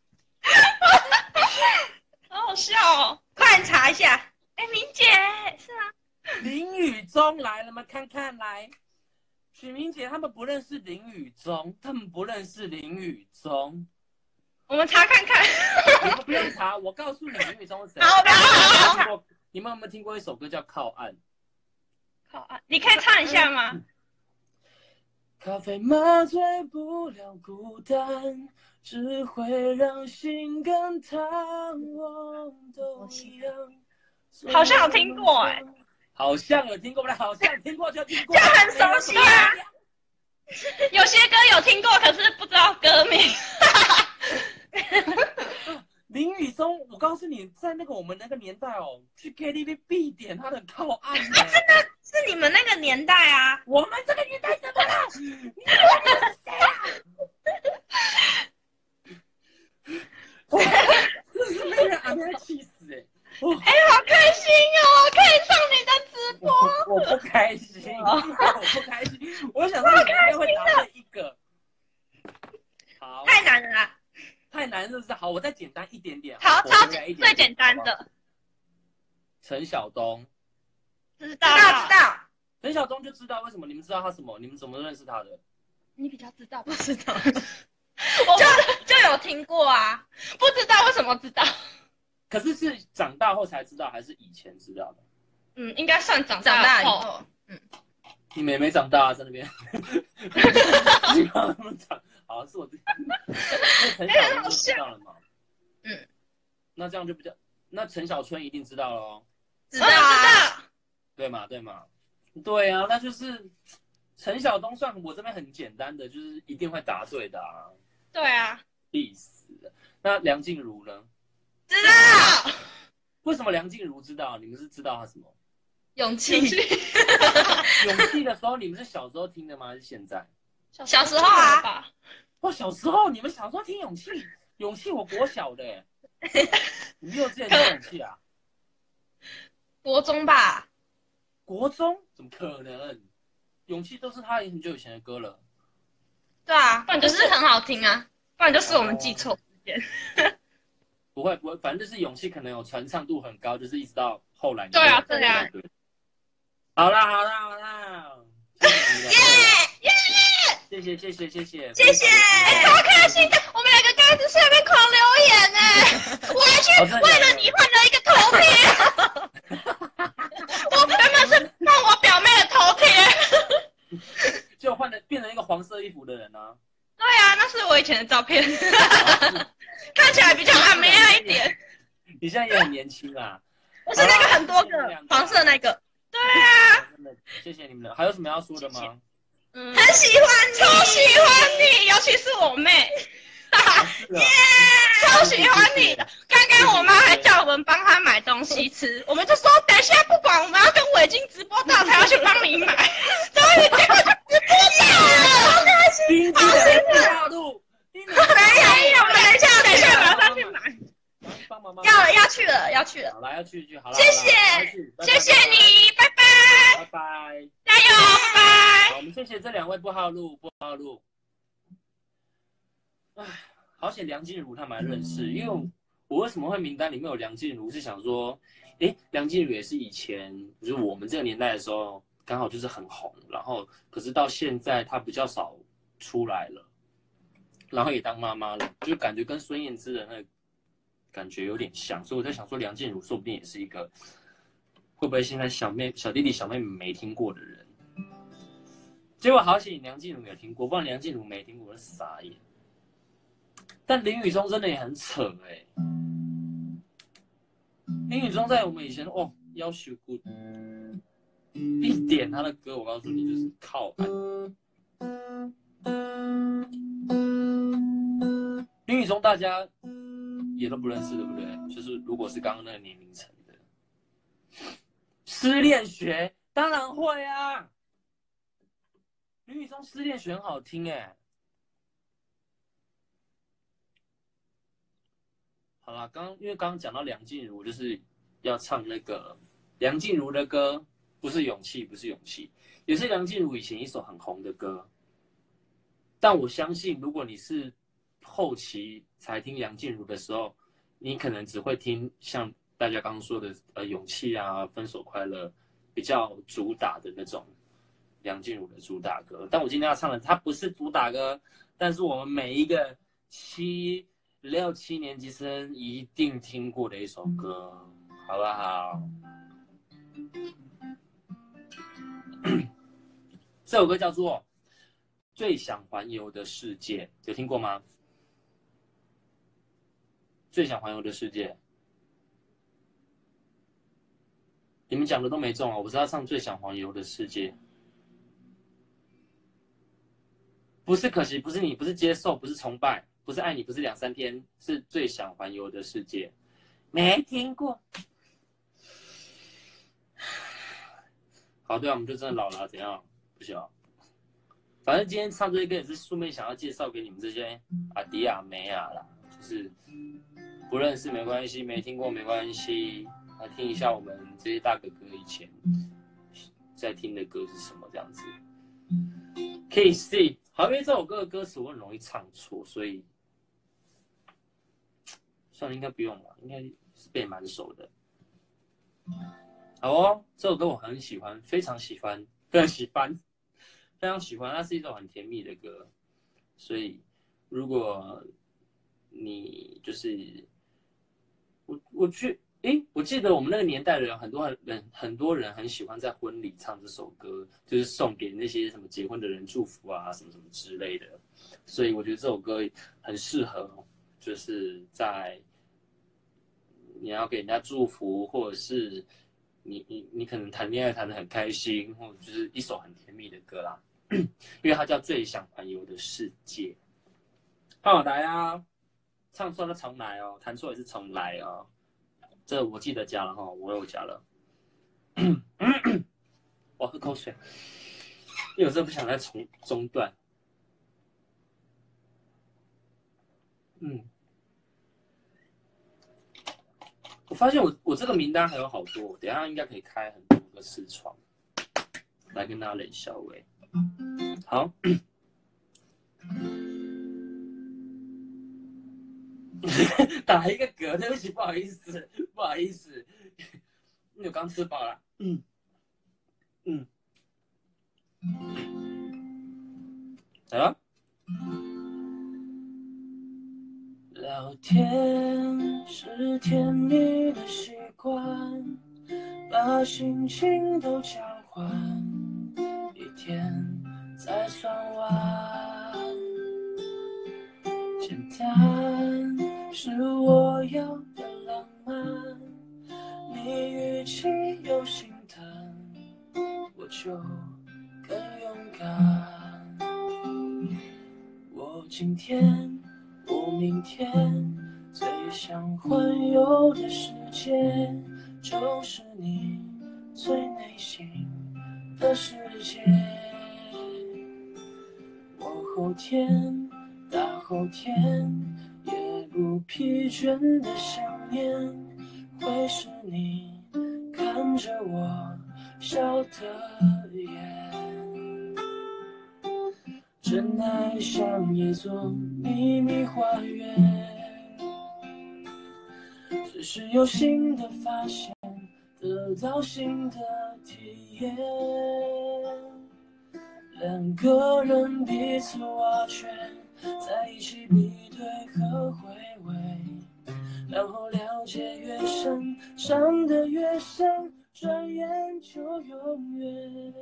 好好笑哦！快点查一下。哎，明姐是吗？ 林宇中来了吗？看看来，许明姐他们不认识林宇中，他们不认识林宇中。 我们查看看。 你们不用查，我告诉你林宇中是谁。 好的，好的。你们有没有听过一首歌叫《靠岸》？ 靠岸，你可以唱一下吗？ 咖啡麻醉不了孤单，只会让心更贪忘都一样。 好像有听过哎、欸， 好像有听过，不是好像听过就听过， 这很熟悉啊。有些歌有听过，可是不知道歌名。 林宇中，我告诉你，在那个我们那个年代哦，去 K T V 必点他的《靠岸》欸。 啊，真的是你们那个年代啊！ 我们这个年代怎么了？你们是谁啊？这是被人阿妹气死哎、欸！ 哎、欸，好开心哦，可以上你的直播。 我, 我不开心，我不开心。我想说你们应该会答对一个。好， 太难了啦。 太难是不是？好，我再简单一点点。 好，超最简单的。 陈晓东， 知道知道。 陈晓东就知道为什么？你们知道他什么？你们怎么认识他的？ 你比较知道，不知道。我就就有听过啊，不知道为什么知道。 可是是长大后才知道，还是以前知道的？ 嗯，应该算长大以后。嗯， 你们也没长大啊，在那边。你刚那么长。好，是我自己。那陈晓东就知道了嘛？ 嗯， 那这样就比较，那陈小春一定知道了哦。 知道啊， 对嘛对嘛，对啊，那就是陈晓东算我这边很简单的，就是一定会答对的啊。 对啊， 气死了。那梁静茹呢？ 知道。 为什么梁静茹知道？你们是知道她什么？ 勇气。 勇气的时候，你们是小时候听的吗？还是现在？ 小时候啊。 哇，小时候你们小时候听勇气，勇气我国小的哎，你幼稚园听勇气啊？ 国中吧。 国中怎么可能？勇气都是他很久以前的歌了。 对啊，不然就是很好听啊，不然就是我们记错时间。 不会不会，反正就是勇气可能有传唱度很高，就是一直到后来。 对啊对啊。 好啦好啦好啦， 耶耶！ 谢谢谢谢谢谢谢谢，哎，超开心的！我们两个刚才在下面狂留言呢，我还去为了你换了一个头贴，我原本是放我表妹的头贴， 就换了变成一个黄色衣服的人啊。 对啊，那是我以前的照片，看起来比较阿美亚一点。 你现在也很年轻啊。 我是那个很多个黄色那个。对啊。 真的，谢谢你们了。还有什么要说的吗？ 嗯，很喜欢你，超喜欢你，尤其是我妹，耶，超喜欢你的。刚刚我妈还叫我们帮她买东西吃，我们就说等一下不管，我们要跟伟晶直播到才要去帮你买。终于结果就直播到了，好开心，好兴奋。没有没有，等一下等一下马上去买。要要去了要去了。 好啦，要去去好了。 谢谢谢谢你，拜拜拜拜， 加油，拜拜。 好，我们谢谢这两位不好路不好路。唉，好险梁静茹他们还认识，因为我为什么会名单里面有梁静茹，是想说，哎，梁静茹也是以前就是我们这个年代的时候，刚好就是很红，然后可是到现在她比较少出来了，然后也当妈妈了，就感觉跟孙燕姿的那个感觉有点像，所以我在想说，梁静茹说不定也是一个会不会现在小妹、小弟弟、小妹妹没听过的人。结果好险，梁静茹有听过，不然梁静茹没听过，我傻眼。但林宇中真的也很扯哎、欸，林宇中在我们以前哦，要求 good， 一点他的歌，我告诉你就是靠岸。林宇中大家也都不认识，对不对？就是如果是刚刚那个年龄层的，失恋学当然会啊。林宇中失恋学很好听哎、欸。好啦，刚因为刚刚讲到梁静茹，就是要唱那个梁静茹的歌，不是勇气，不是勇气，也是梁静茹以前一首很红的歌。但我相信，如果你是后期才听梁静茹的时候，你可能只会听像大家刚刚说的呃勇气啊、分手快乐比较主打的那种梁静茹的主打歌。但我今天要唱的，它不是主打歌，但是我们每一个七。六七年级生一定听过的一首歌，好不好？这首歌叫做《最想环游的世界》，有听过吗？最想环游的世界，你们讲的都没中哦，我是要唱《最想环游的世界》，不是可惜，不是你，不是接受，不是崇拜。不是爱你，不是两三天，是最想环游的世界，没听过。好，对啊，我们就真的老了，怎样？不行啊。反正今天唱这些歌也是顺便想要介绍给你们这些阿迪亚梅亚啦，就是不认识没关系，没听过没关系，来听一下我们这些大哥哥以前在听的歌是什么这样子。可以 see， 好，因为这首歌的歌词我很容易唱错，所以。算了，应该不用了，应该是背蛮熟的。好哦，这首歌我很喜欢，非常喜欢，非常喜欢，非常喜欢。它是一首很甜蜜的歌，所以如果你就是我，我去，诶，我记得我们那个年代的人，很多人很多人很喜欢在婚礼唱这首歌，就是送给那些什么结婚的人祝福啊，什么什么之类的。所以我觉得这首歌很适合，就是在。你要给人家祝福，或者是你你你可能谈恋爱谈得很开心，或者就是一首很甜蜜的歌啦，因为它叫《最想环游的世界》。好，来啊，唱错了重来哦，弹错也是重来哦。这我记得加了哈，我有加了。我喝口水，因为我真的不想再重中断。嗯。我发现我我这个名单还有好多，等一下应该可以开很多个视窗。 来跟大家冷笑话。好，打一个嗝，对不起，不好意思，不好意思，因为我刚吃饱了。嗯嗯，啊，聊天是甜蜜的习惯，把心情都交换，一天才算完。简单是我要的浪漫，你语气有心疼，我就更勇敢。我今天，我明天，最想环游的世界，就是你最内心的世界。我后天，大后天，也不疲倦的想念，会是你看着我笑的眼。真爱像一座秘密花园，随时有新的发现，得到新的体验。两个人彼此挖掘，在一起比对和回味，然后了解越深，伤得越深，转眼就永远。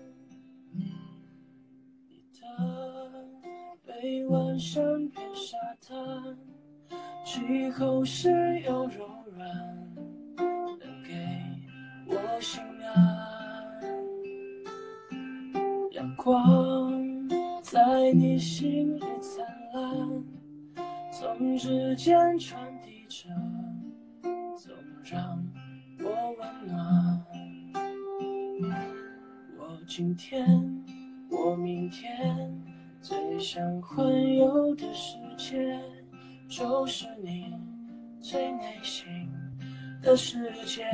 你的背弯山边沙滩，气候是又柔软，能给我心安。阳光在你心里灿烂，从指尖传递着，总让我温暖。我今天，我明天，最想环游的世界，就是你最内心的世界。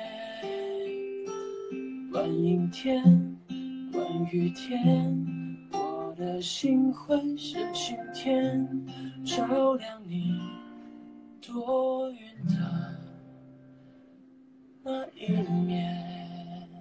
观阴天，观雨天，我的心会是晴天，照亮你多云的那一面。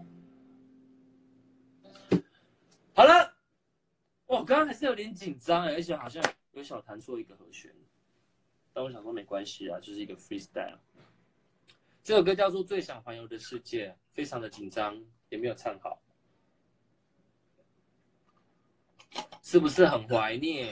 好了，我刚刚还是有点紧张，而且好像有小弹错一个和弦，但我想说没关系啊，就是一个 freestyle。这首歌叫做《最想环游的世界》，非常的紧张，也没有唱好，是不是很怀念？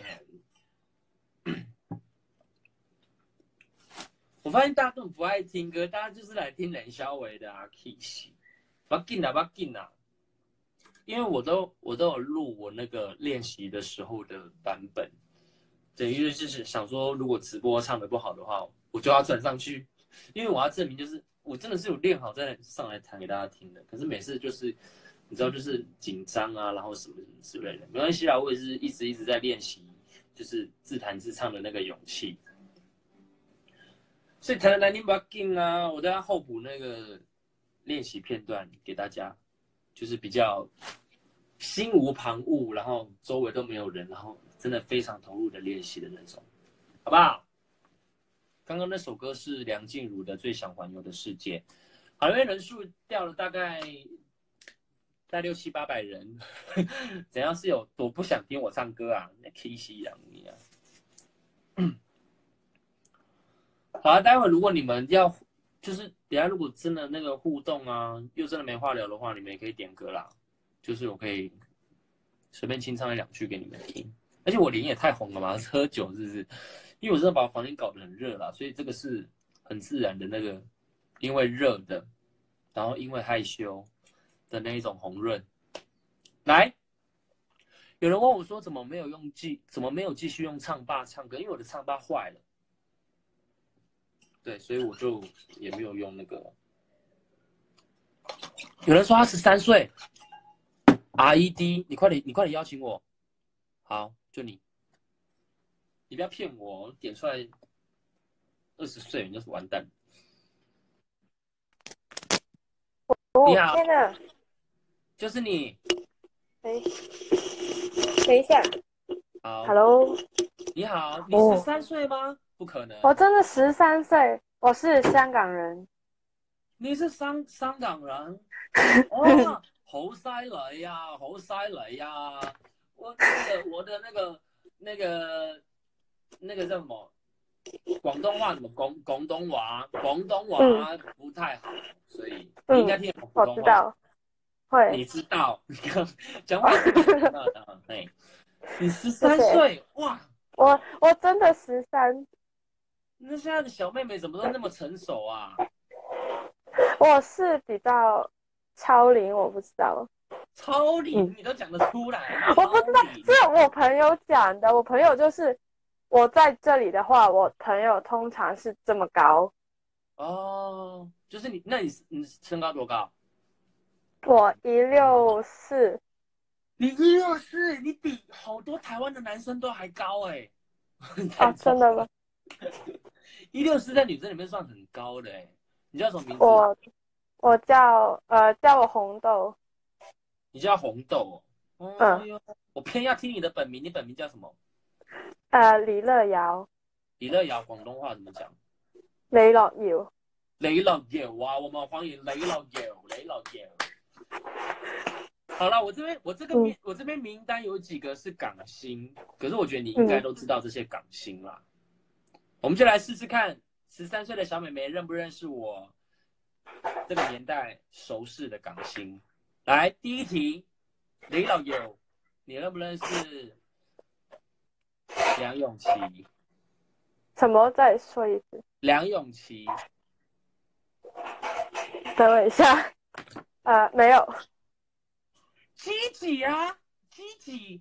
我发现大家根本不爱听歌，大家就是来听冷小伟的啊 ，Kiss， 不要紧啦，不要紧啦，因为我都我都有录我那个练习的时候的版本，等于就是想说，如果直播唱的不好的话，我就要转上去，因为我要证明就是我真的是有练好再上来弹给大家听的。可是每次就是你知道，就是紧张啊，然后什么什么之类的，没关系啦，我也是一直一直在练习，就是自弹自唱的那个勇气。所以弹的难听不要紧啊，我都要后补那个练习片段给大家，就是比较心无旁骛，然后周围都没有人，然后真的非常投入的练习的那种，好不好？刚刚那首歌是梁静茹的《最想环游的世界》，好，因为人数掉了大概大概六七八百人，怎样是有多不想听我唱歌啊？那 K 西洋你啊！好啊，待会如果你们要，就是等下如果真的那个互动啊，又真的没话聊的话，你们也可以点歌啦，就是我可以随便清唱一两句给你们听。而且我脸也太红了嘛，喝酒是不是？因为我真的把房间搞得很热啦，所以这个是很自然的那个，因为热的，然后因为害羞的那一种红润。来，有人问我说怎么没有用继，怎么没有继续用唱吧唱歌？因为我的唱吧坏了。对，所以我就也没有用那个。有人说他十三岁 ，R E D， 你快点，你快点邀请我。好，就你，你不要骗我，点出来二十岁，你就是完蛋。 哦， 你好， 天哪！ 就是你。 哎，等一下。 好 ，Hello， 你好，你十三岁吗？不可能， 我真的十三岁，我是香港人。 你是香香港人？哦，好犀利呀，好犀利呀！我那个我的那个那个那个叫什么？广东话怎么广广东话？广东话不太好，所以你应该听懂普通话。 我知道，会。 你知道，你看讲话是蛮礼貌的。哎，你十三岁，哇！ 我我真的十三。 那现在的小妹妹怎么都那么成熟啊？ 我是比较超龄，我不知道。 超龄，你都讲得出来？ 我不知道，是我朋友讲的。我朋友就是我在这里的话，我朋友通常是这么高。 哦，就是你，那你你身高多高？ 我一六四。 你一六四，你比好多台湾的男生都还高哎、欸！ 啊，真的吗？ 一六四在女生里面算很高的哎、欸。你叫什么名字？ 我我叫呃叫我红豆。 你叫红豆哦。嗯、哎。我偏要听你的本名，你本名叫什么？ 呃，李樂瑤。 李樂瑤廣東話怎麼講？ 李樂瑤。 李樂瑤啊，我們歡迎李樂瑤，李樂瑤。好了，我這邊我這個名、嗯、我這邊名單有幾個是港星，可是我覺得你應該都知道這些港星啦。嗯、我們就來試試看，十三歲的小妹妹認不認識我這個年代熟識的港星？來，第一題，李樂瑤，你認不認識梁詠琪？ 什麼？再說一次。 梁詠琪。 等我一下。呃，沒有。 雞幾啊？雞幾？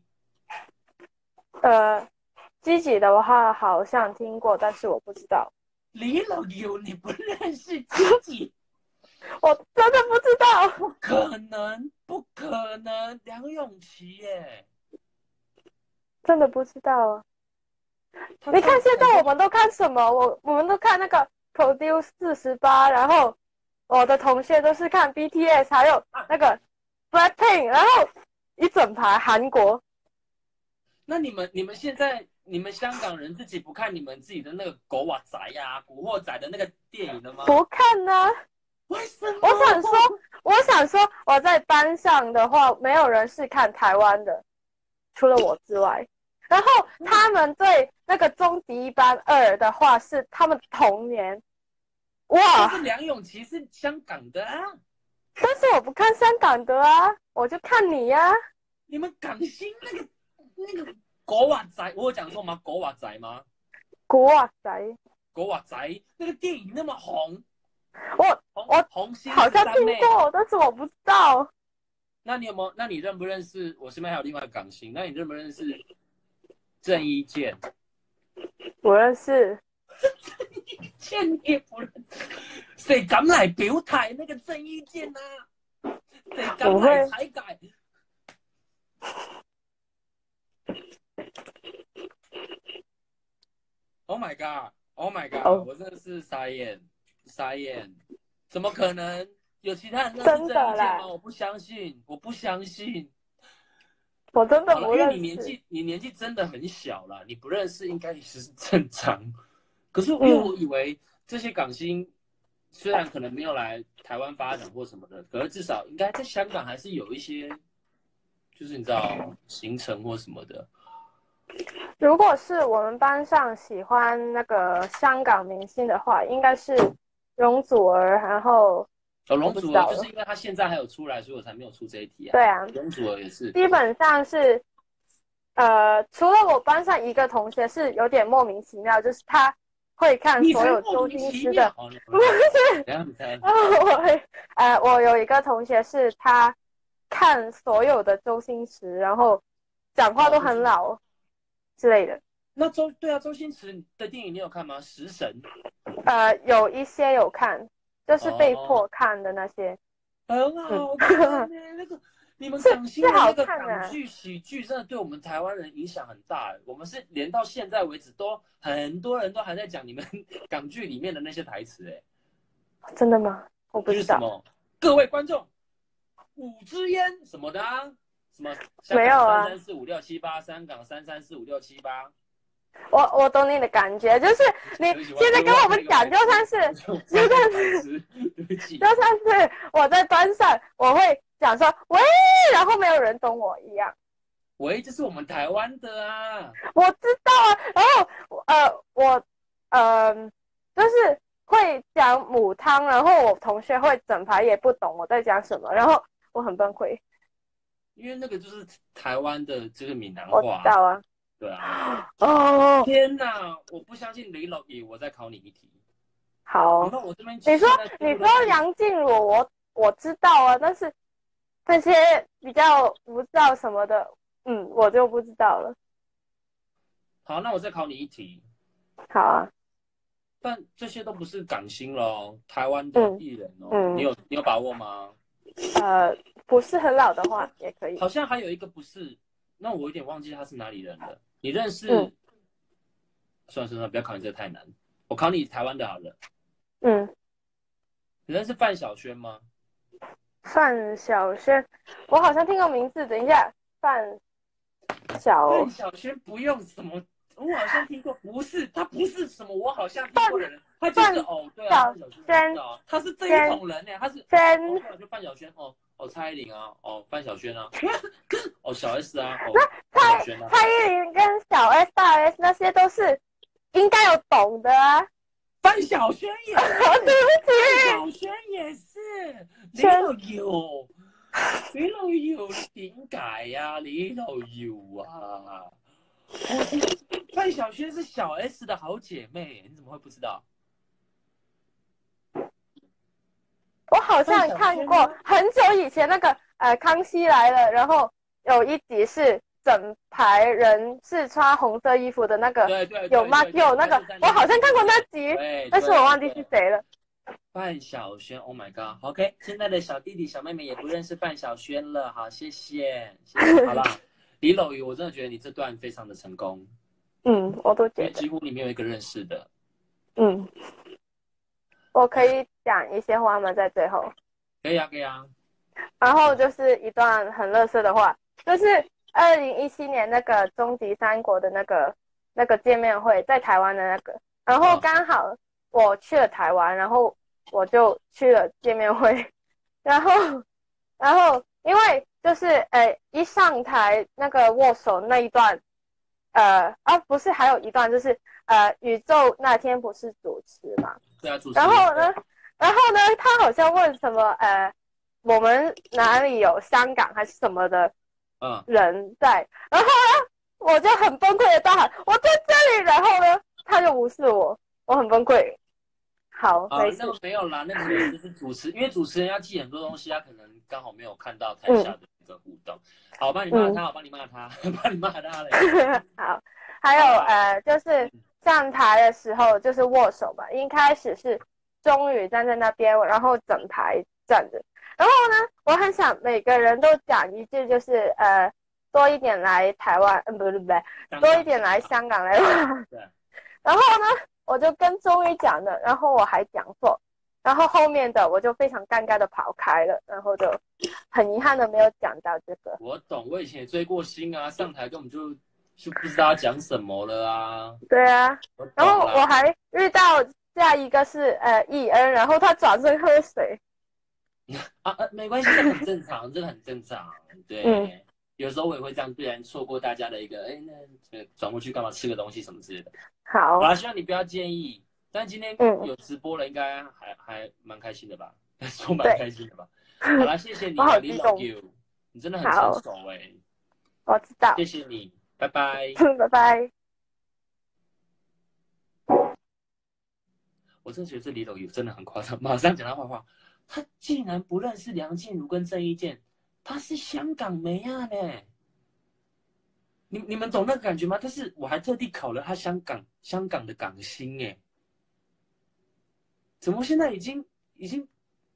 呃，雞幾的話好像聽過，但是我不知道。 李樂瑤，你不認識雞幾？ 我真的不知道。 不可能，不可能，梁詠琪耶！ 真的不知道啊。你看現在我們都看什麼？我我們都看那個 Produce 四十八，然後我的同學都是看 B T S， 還有那個 Blackpink， 然後一整排韓國。 那你們你們現在你們香港人自己不看你們自己的那個狗娃仔呀、古惑仔的那個電影的嗎？ 不看啊。 為什麼？ 我想說，我想說，我在班上的話，沒有人是看台灣的，除了我之外。然後他們對那個終極一班二的話是他們童年。哇！ 但是梁詠琪是香港的啊。 但是我不看香港的啊，我就看你呀、啊。 你們港星那個那個狗娃仔，我有講錯嗎？狗娃仔嗎？ 狗娃仔。 狗娃仔，那個電影那麼紅。 我我紅星好像聽過，但是我不知道。 那你有沒有？那你認不認識？我身邊還有另外一個港星，那你認不認識鄭伊健？ 不認識。 鄭伊健你也不認識？誰敢來表態那個鄭伊健啊？誰敢來踩改？Oh my god! Oh my god! Oh. 我真的是傻眼。傻眼，怎麼可能？有其他人認識鄭伊健嗎？我不相信，我不相信。 我真的不認識。 因為你年紀，你年紀真的很小啦，你不認識應該也是正常。可是因為我以為這些港星雖然可能沒有來台灣發展或什麼的，可是至少應該在香港還是有一些，就是你知道行程或什麼的。 如果是我們班上喜歡那個香港明星的話，應該是容祖兒，然後哦，容祖兒就是因為他現在還有出來，所以我才沒有出這一題啊。 對啊， 容祖兒也是。基本上是，呃，除了我班上一個同學是有點莫名其妙，就是他會看所有周星馳的，不是？ 然後你猜。 我會，呃，我有一個同學是他看所有的周星馳，然後講話都很老、哦、之類的。 那周對啊，周星馳的電影你有看嗎？食神。 呃，有一些有看，就是被迫看的那些。 哦、很好看呢、欸，那個你們港星的那個港劇喜劇，真的對我們台灣人影響很大。我們是連到現在為止都很多人都還在講你們港劇裡面的那些台詞哎。 真的嗎？我不知道。 就是什麼？各位觀眾， 五支烟什么的啊，什么没有啊三三四五六七八，香港三三四五六七八。 我我懂你的感觉，就是你现在跟我们讲，就算是就算是就算是我在班上，我会讲说喂，然后没有人懂我一样。 喂，这是我们台湾的啊。 我知道啊，然后呃我呃就是会讲母汤，然后我同学会整排也不懂我在讲什么，然后我很崩溃。 因为那个就是台湾的这个闽南话。 我知道啊。 对啊。 哦。 天哪！我不相信李老爷，我再考你一题。 好。 你看我这边。 你说你说梁静茹，我我知道啊，但是那些比较不知道什么的，嗯，我就不知道了。 好，那我再考你一题。 好啊。 但这些都不是港星咯，台湾的艺人哦。嗯。你有你有把握吗？ 呃，不是很老的话也可以。 好像还有一个不是。那我有点忘记他是哪里人了。你认识？嗯、算了算了，不要考你这个太难。我考你台湾的好了。 嗯。 你认识范晓萱吗？ 范晓萱，我好像听过名字。等一下，范晓。 范晓萱不用什么，我好像听过，不是，他不是什么，我好像听过的人，他就是哦，对啊，范晓萱，他是这一种人呢，他是萱，哦，就范晓萱哦。哦，蔡依林啊，哦，范晓萱啊，哦，小 S 啊，哦， 蔡蔡依林跟小 S、大 S 那些都是应该有懂的啊。 范晓萱也是， 对不起， 范晓萱也是，你老有，你老有點解呀？你老有啊？范晓萱是小 S 的好姐妹，你怎么会不知道？ 我好像看过很久以前那个呃《康熙来了》，然后有一集是整排人是穿红色衣服的那个， 对对有吗？有那个，我好像看过那集，但是我忘记是谁了。 范晓萱 ，Oh my God，OK， 现在的小弟弟小妹妹也不认识范晓萱了，好，谢谢，谢谢，好了，李柳宇，我真的觉得你这段非常的成功， 嗯，我都觉得， 几乎你没有一个认识的， 嗯。我可以讲一些话吗？在最后， 可以啊，可以啊。 然后就是一段很垃圾的话，就是二零一七年那个终极三国的那个那个见面会，在台湾的那个，然后刚好我去了台湾，然后我就去了见面会，然后然后因为就是呃一上台那个握手那一段，呃啊不是还有一段就是呃宇宙那天不是主持嘛。然后呢，然后呢，他好像问什么，呃，我们哪里有香港还是什么的人在，嗯、然后呢，我就很崩溃的大喊，我在这里，然后呢，他就无视我，我很崩溃。好， 啊，那个没有啦，那个只是主持，因为主持人要记很多东西，他可能刚好没有看到台下的一个互动。嗯、好，我帮你骂他，我帮你骂他，帮你骂他嘞。 好，还有呃，就是。上台的时候就是握手吧，一开始是钟宇站在那边，然后整排站着。然后呢，我很想每个人都讲一句，就是呃，多一点来台湾，嗯，不是不是，多一点来香港来玩。然后呢，我就跟钟宇讲的，然后我还讲错，然后后面的我就非常尴尬的跑开了，然后就很遗憾的没有讲到这个。 我懂，我以前也追过星啊，上台根本就。就不知道讲什么了啊！ 对啊，然后我还遇到下一个是呃易恩，然后他转身喝水。 啊啊，没关系，这很正常，这个很正常。对，嗯、有时候我也会这样，不然错过大家的一个，哎，那转过去干嘛？吃个东西什么之类的。 好， 好啦，希望你不要介意。但今天有直播了，应该还还蛮开心的吧？说蛮开心的吧？好啦，谢谢你， 我好激动， 你真的很成熟哎、欸。 我知道， 谢谢你。拜拜， 拜拜。 我真的觉得这李斗宇真的很夸张，马上讲他坏话。他竟然不认识梁静茹跟郑伊健，他是香港妹啊呢。你你们懂那个感觉吗？但是我还特地考了他香港香港的港星哎，怎么现在已经已经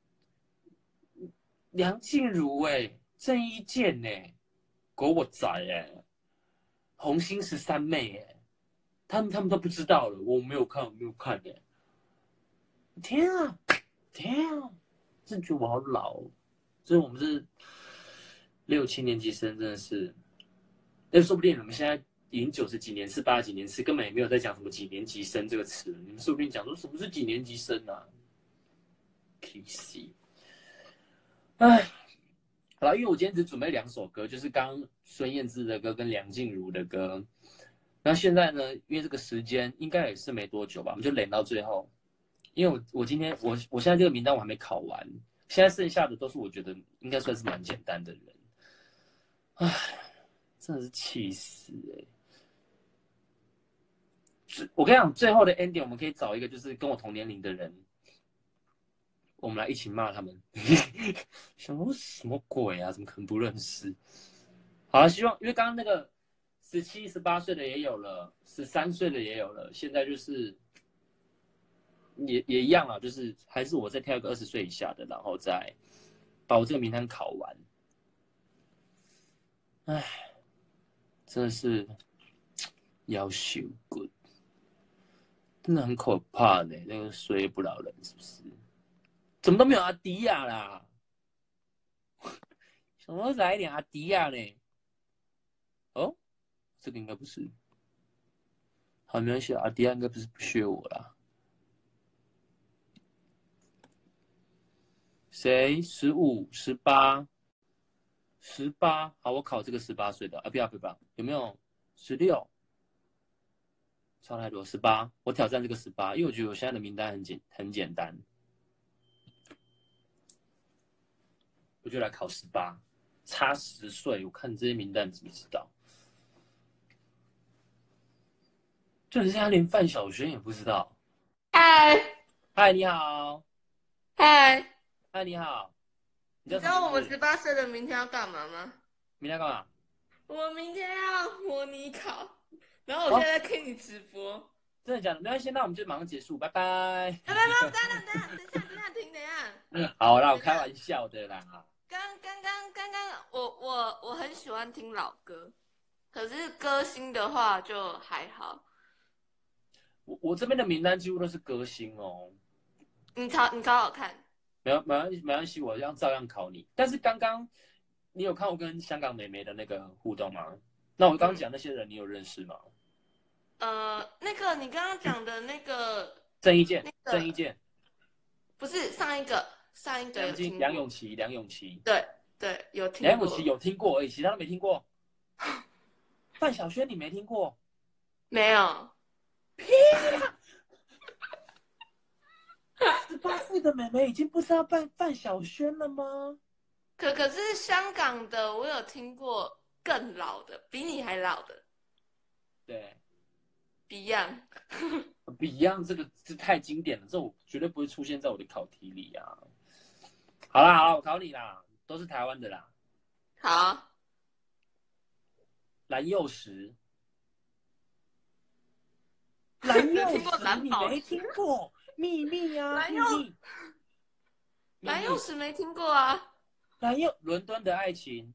梁静茹哎，郑伊健哎，狗我仔哎。红星十三妹哎，他们他们都不知道了，我没有看，我没有看哎。天啊，天啊，真觉得我好老， 所以我们是六七年级生，真的是，那说不定我们现在已经九十几年次、八十几年次，根本也没有在讲什么几年级生这个词了。你们说不定讲说什么是几年级生啊 ？K C， 哎，好了，因为我今天只准备两首歌，就是刚孙燕姿的歌跟梁静茹的歌。那现在呢，因为这个时间应该也是没多久吧，我们就连到最后。因为我我今天我我现在这个名单我还没考完，现在剩下的都是我觉得应该算是蛮简单的人。唉，真的是气死哎、欸！我跟你讲，最后的 ending 我们可以找一个就是跟我同年龄的人，我们来一起骂他们。想说什么鬼啊？怎么可能不认识？好了，希望因为刚刚那个十七、十八岁的也有了，十三岁的也有了，现在就是也也一样啊，就是还是我再挑一个二十岁以下的，然后再把我这个名单考完。唉，真的是要求 good， 真的很可怕呢。那个衰不饶人，是不是？怎么都没有阿迪亚啦？想说来一点阿迪亚呢？哦，这个应该不是。好，没关系，阿迪亚应该不是不屑我啦。谁？十五、十八、十八？好，我考这个十八岁的啊！不要不要，有没有十六？差太多，十八。我挑战这个十八，因为我觉得我现在的名单很简很简单，我就来考十八，差十岁。我看这些名单你知不知道？就是他连范晓萱也不知道。 嗨嗨，你好。 嗨， 嗨，你好。你你知道我们十八岁的明天要干嘛吗？ 明天干嘛？ 我们明天要模拟考，然后我现在在听你直播。哦、 真的假的？没关系，那我们就马上结束，拜拜。 哎，不不，等下等下等下等下停，等下。 好啦，我开玩笑的啦。 刚刚刚刚刚，我我我很喜欢听老歌，可是歌星的话就还好。 我我这边的名单几乎都是歌星哦。 你考你考考看。 没没关系没关系，我这样照样考你。但是刚刚你有看我跟香港美眉的那个互动吗？那我刚刚讲那些人，你有认识吗？ 呃，那个你刚刚讲的那个郑伊健， 那个、 郑伊健不是上一个上一个有听过梁咏琪，梁咏琪， 对对有听过。 梁咏琪有听过而已，其他都没听过。范晓萱你没听过？ 没有。 屁啦！十八岁的妹妹已经不知道范范晓萱了吗？ 可可是香港的我有听过更老的，比你还老的。 对 ，Beyond。 Beyond 这个是太经典了，这我绝对不会出现在我的考题里啊。好啦好啦，我考你啦，都是台湾的啦。 好。 蓝又时。蓝又时你没听过？秘密啊， 蓝又蓝又时没听过啊。 蓝又伦敦的爱情。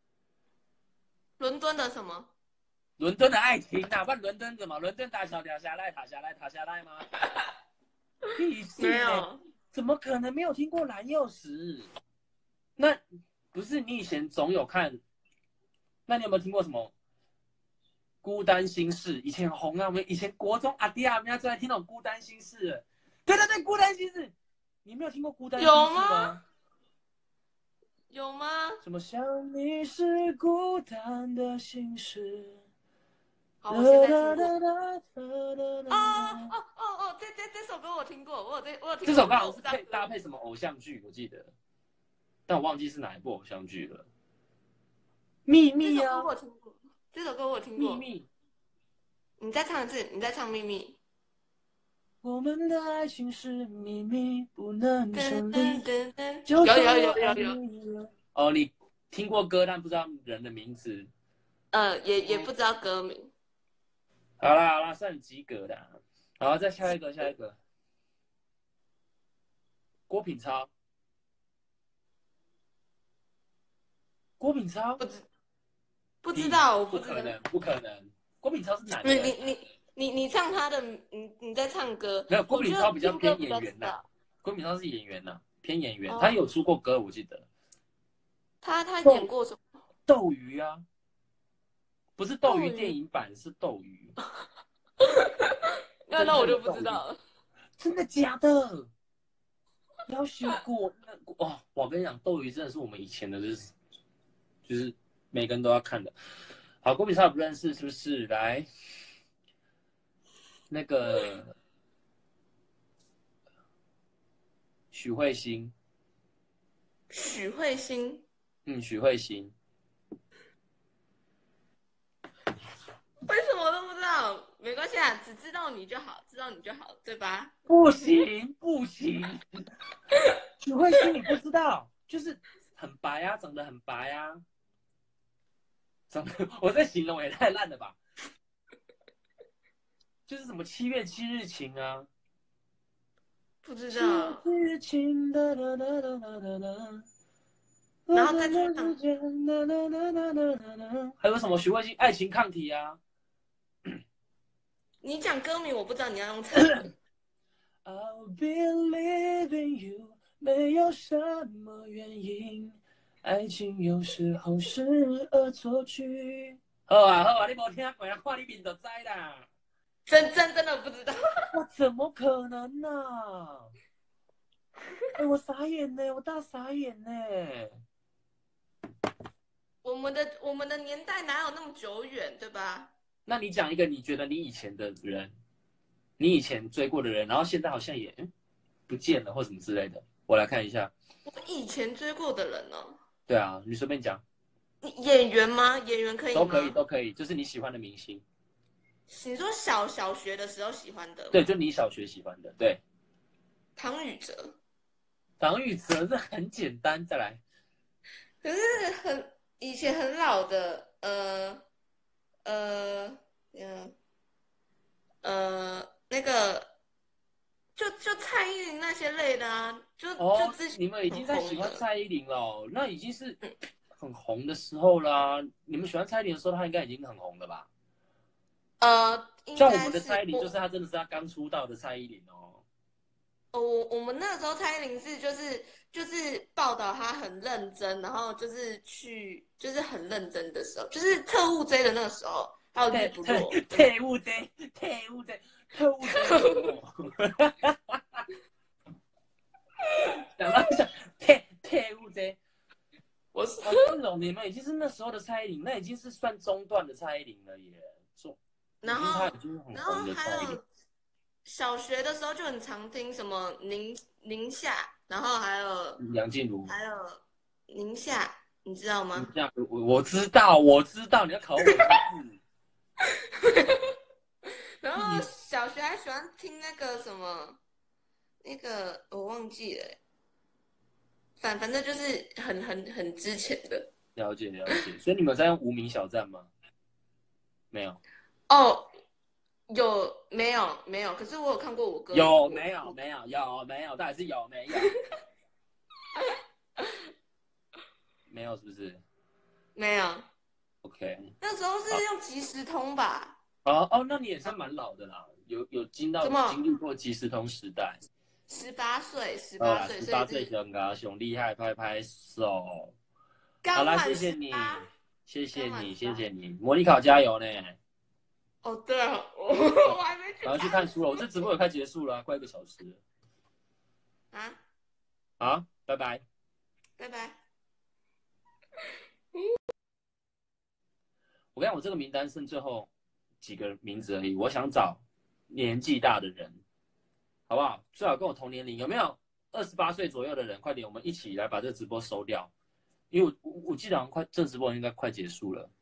伦敦的什么？ 伦敦的爱情啊，不然伦敦怎么？伦敦大桥掉下来，塌下来，塌下来吗？ 没有， 怎么可能没有听过蓝又时？那不是你以前总有看？那你有没有听过什么？孤单心事以前很红啊，我们以前国中阿弟阿妹最爱听那种孤单心事。对对对，孤单心事，你没有听过孤单心事吗？ 有吗？有吗？ 什么想你是孤单的心事。 好，我现在听过。哦哦哦哦，这这这首歌我听过，我有这我有听过。 这首歌好像是配搭配什么偶像剧，我记得，但我忘记是哪一部偶像剧了。秘密啊， 这首歌我听过，这首歌我听过。 秘密， 你再唱一次，你再唱秘密。 我们的爱情是秘密，不能成立。 有有有有有。 哦，你听过歌，但不知道人的名字。 呃，也也不知道歌名。 好啦好啦，算及格的。好，再下一个，下一个。郭品超。郭品超？ 不知不知道，我不可能，不可能。郭品超是男的。 你你你你你唱他的，你你在唱歌。 没有，郭品超比较偏演员呐。郭品超是演员呐，偏演员，他有出过歌，我记得。 他他演过什么？ 斗鱼啊，不是斗鱼斗鱼电影版，是斗鱼。 那那我就不知道了。 真的假的？要修过那哇！我跟你讲，斗鱼真的是我们以前的，就是就是每个人都要看的。好，郭比超也不认识是不是？来，那个许慧欣， 许慧欣， 嗯，许慧欣， 为什么都不知道？没关系啊，只知道你就好，知道你就好，对吧？ 不行不行，许慧欣你不知道，就是很白啊，长得很白啊，长得我在形容也太烂了吧？就是什么七月七日晴啊， 不知道。 七月七日晴，哒哒哒哒哒哒哒。 然后再唱， 还有什么许慧欣爱情抗体啊？ 你讲歌名我不知道，你要用唱的。 I'll believe in you， 没有什么原因，爱情有时候是恶作剧。好啊好啊，你没听过啊？看你面就知啦。 真真真的不知道。 我怎么可能呢、啊？哎、欸，我傻眼呢，我大傻眼呢。 我们的我们的年代哪有那么久远，对吧？ 那你讲一个你觉得你以前的人，你以前追过的人，然后现在好像也嗯不见了或什么之类的，我来看一下。 我以前追过的人哦。 对啊，你随便讲。 演员吗？演员可以吗？ 都可以，都可以，就是你喜欢的明星。 你说小小学的时候喜欢的？ 对，就你小学喜欢的，对。 唐禹哲。 唐禹哲这很简单，再来。 可是很以前很老的，呃呃嗯呃那个，就就蔡依林那些类的啊，就、 哦、 就之前你们已经在喜欢蔡依林了、哦，那已经是很红的时候啦。你们喜欢蔡依林的时候，她应该已经很红了吧？ 呃， 像我们的蔡依林，就是她真的是她刚出道的蔡依林哦。 哦，我我们那个时候蔡依林是就是就是报道她很认真，然后就是去就是很认真的时候，就是特务 J 的那个时候，还有日不落。 特务 J， 特务 J， 特务 J。讲到想特特务 J， 我是那种你们已经是那时候的蔡依林，那已经是算中段的蔡依林了耶。 然后然后还有小学的时候就很常听什么宁宁夏，然后还有梁静茹， 还有宁夏，你知道吗？ 宁夏，我我知道，我知道，你要考我的字。 然后小学还喜欢听那个什么，那个我忘记了，反反正就是很很很之前的。 了解了解，所以你们在用无名小站吗？没有。 哦，有没有没有？可是我有看过我哥。 有没有没有有没有？到底是有没有？没有是不是？ 没有。 OK。 那时候是用即时通吧？ 哦哦，那你也是蛮老的啦，有有经到经历过即时通时代。 十八岁，十八岁， 十八岁熊哥熊厉害，拍拍手。 好啦，谢谢你，谢谢你，谢谢你，模拟考加油呢。 哦，对啊，我我还没去。 然后去看书了，我这直播也快结束了、啊，快一个小时了。 啊？ 好，拜拜。 拜拜。 我跟你讲，我这个名单剩最后几个名字而已，我想找年纪大的人，好不好？最好跟我同年龄，有没有二十八岁左右的人？快点，我们一起来把这个直播收掉，因为我我记得好像快这直播应该快结束了。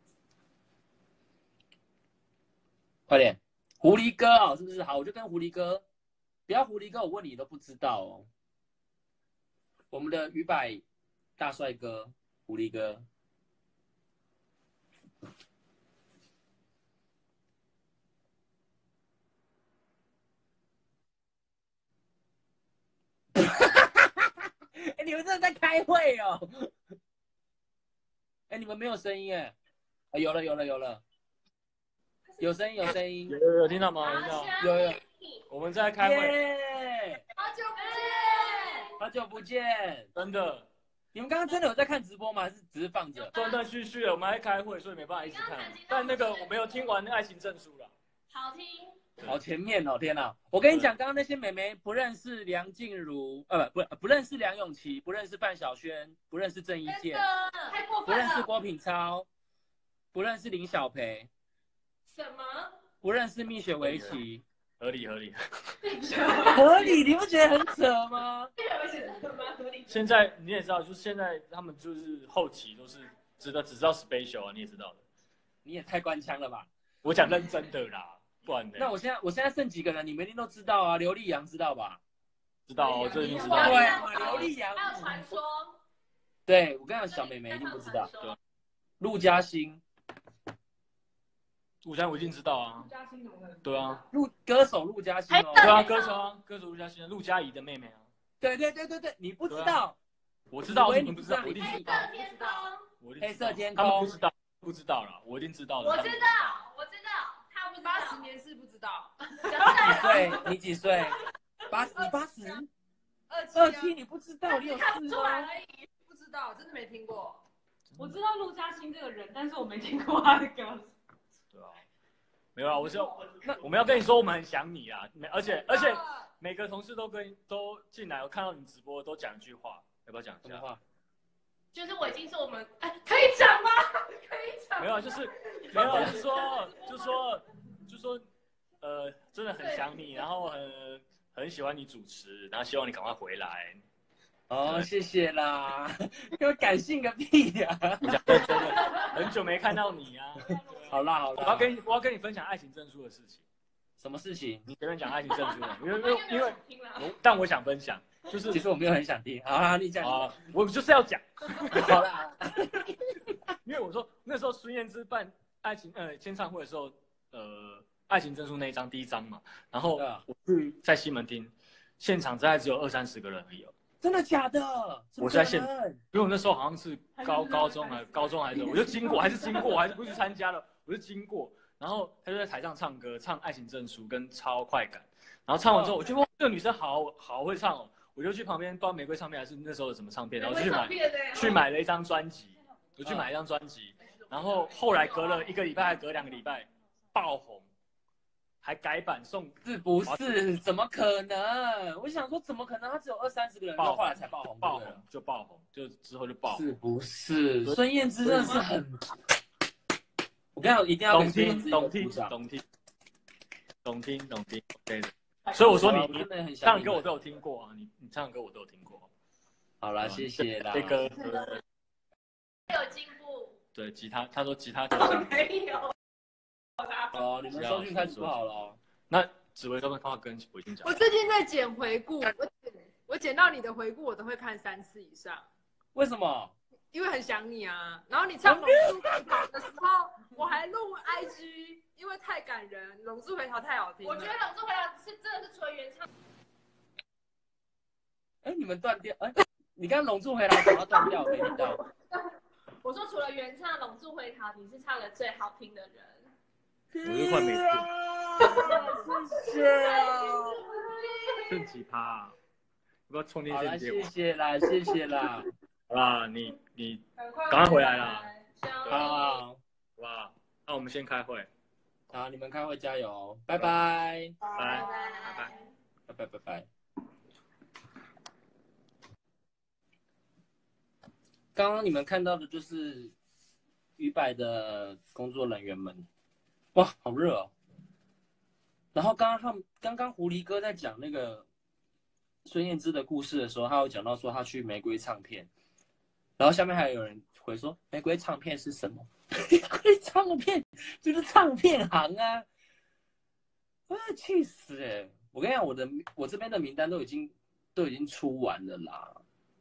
快点，狐狸哥哦，是不是？好，我就跟狐狸哥，不要狐狸哥，我问你都不知道哦。我们的鱼百大帅哥，狐狸哥。哎、欸，你们真的在开会哦？哎、欸，你们没有声音哎、啊，有了有了有了。有声音，有声音， 有有有听到吗？听到， 有有， 我们在开会。 Yeah! 好久不见，好久不见， 真的。 你们刚刚真的有在看直播吗？还是只是放着？ 断断续续的，我们还开会，所以没办法一直看。但那个我没有听完《爱情证书》了。 好听。 好前面哦，天哪！我跟你讲，刚刚那些妹妹不认识梁静茹，呃，不不不认识梁咏琪，不认识范晓萱，不认识郑伊健， 太过不分了。 认识郭品超，不认识林小培， 什么？ 不认识蜜雪薇琪。 合理合理， 合理，你不觉得很扯吗？ 现在你也知道，就是现在他们就是后期都是知道只知道 special 啊，你也知道的。 你也太官腔了吧！ 我讲认真的啦，不然呢？ 那我现在我现在剩几个人，你们一定都知道啊。刘力扬知道吧？ 知道哦，这一定知道。 对啊，刘力扬。 还有传说。 对，我跟你讲，小妹妹一定不知道。陆嘉欣。 陆嘉欣我一定知道啊。陆嘉欣怎么可能？对啊。 陆歌手陆嘉欣哦。 对啊，歌手啊，歌手陆嘉欣，陆嘉怡的妹妹啊。 对对对对对，你不知道。 我知道，你不知道，我一定知道。 黑色天空。 黑色天空。 他们不知道，不知道啦，我一定知道的。 我知道，我知道，他不知道。 八十年是不知道。 几岁？你几岁？八十？你八十？ 二二七你不知道？你有事吗？ 不知道，真的没听过。 我知道陆嘉欣这个人，但是我没听过他的歌。 对啊，没有啊，我是那我们要跟你说，我们很想你啊，而且而且每个同事都跟都进来，我看到你直播都讲一句话，要不要讲一下？ 话？ 就是我已经是我们，哎，可以讲吗？可以讲。 没有，就是没有，就是说，就说，就说，呃，真的很想你，然后很很喜欢你主持，然后希望你赶快回来。 哦，谢谢啦，因为感性个屁呀！ 真的很久没看到你啊。 好啦好啦， 我要跟你我要跟你分享爱情证书的事情。 什么事情？ 你前面讲爱情证书了，因为因为因为我，但我想分享，就是其实我没有很想听。好啦，你讲啊，我就是要讲。 好啦， 因为我说那时候孙燕姿办爱情呃签唱会的时候，呃，爱情证书那一张第一张嘛，然后我去在西门町，现场大概只有二三十个人而已哦。 真的假的？ 我在现，因为我那时候好像是高高中还高中还是，我就经过，还是经过，我还是不去参加了，我就经过，然后他就在台上唱歌，唱《爱情证书》跟《超快感》，然后唱完之后，我觉得哇，这个女生好好会唱哦，我就去旁边，不知道玫瑰唱片还是那时候的什么唱片，然后去买去买了一张专辑，我去买一张专辑，然后后来隔了一个礼拜，还隔两个礼拜爆红。还改版送， 是不是？怎么可能？我想说，怎么可能？他只有二三十个人，到后来才爆红， 爆红就爆红，就之后就爆红。 是不是？孙燕姿真的是很，我跟你讲，一定要懂听，懂听，懂听，懂听，懂听 ，OK 的。所以我说你你唱歌我都有听过啊，你你唱歌我都有听过。 好啦，谢谢啦。 这个有进步。 对，吉他，他说吉他没有。 哦，你们收讯开始不好了。 那紫薇这边话跟我已经讲。 我最近在剪回顾，我我剪到你的回顾，我都会看三次以上。 为什么？ 因为很想你啊。然后你唱《龙珠回逃》的时候，我还录 I G， 因为太感人，《龙珠回逃》太好听了。 我觉得《龙珠回逃》是真的是除了原唱。 哎，你们断掉？哎，你刚刚《龙珠回逃》讲到断掉，我没听到。 我说除了原唱《龙珠回逃》，你是唱的最好听的人。 我又换没听， 谢谢啊， 真奇葩啊！要不要充电线借我？ 谢谢啦，谢谢啦。 好啦，你你赶快回来啦！ 好， 好吧，那我们先开会。 好，你们开会加油，拜拜， 拜拜拜拜拜拜拜拜。刚刚你们看到的就是鱼百的工作人员们。哇，好热哦！然后刚刚他们刚刚狐狸哥在讲那个孙燕姿的故事的时候，他有讲到说他去玫瑰唱片，然后下面还有人回说玫瑰唱片是什么？玫瑰唱片就是唱片行啊！啊，气死哎、欸！我跟你讲，我的我这边的名单都已经都已经出完了啦。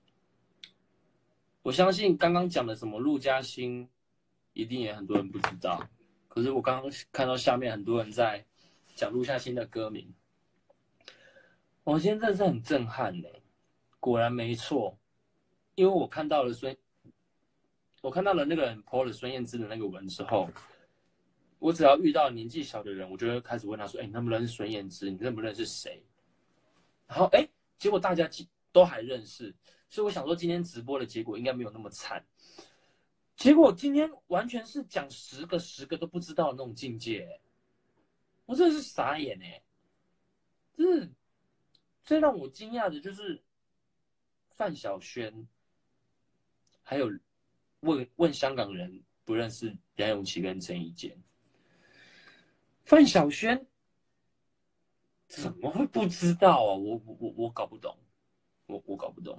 我相信刚刚讲的什么陆嘉欣，一定也很多人不知道。可是我刚刚看到下面很多人在讲陆嘉欣的歌名，我今天真的是很震撼呢、欸。果然没错，因为我看到了孙，我看到了那个人 po 了孙燕姿的那个文之后，我只要遇到年纪小的人，我就会开始问他说：“哎、欸，你认不认识孙燕姿？你认不认识谁？”然后哎、欸，结果大家都还认识， 所以我想说今天直播的结果应该没有那么惨。结果今天完全是讲十个十个都不知道的那种境界、欸，我真的是傻眼哎、欸！就是最让我惊讶的就是范晓萱，还有问问香港人不认识梁咏琪跟郑伊健。范晓萱怎么会不知道啊？我我我我搞不懂，我我搞不懂。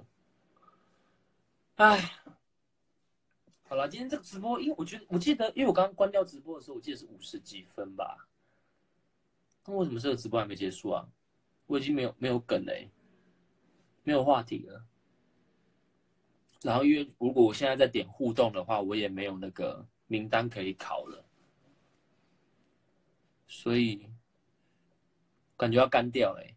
哎。好了，今天这个直播，因为我觉得，我记得，因为我刚刚关掉直播的时候，我记得是五十几分吧。那为什么这个直播还没结束啊？我已经没有没有梗了、欸，没有话题了。然后，因为如果我现在在点互动的话，我也没有那个名单可以考了，所以感觉要干掉哎、欸。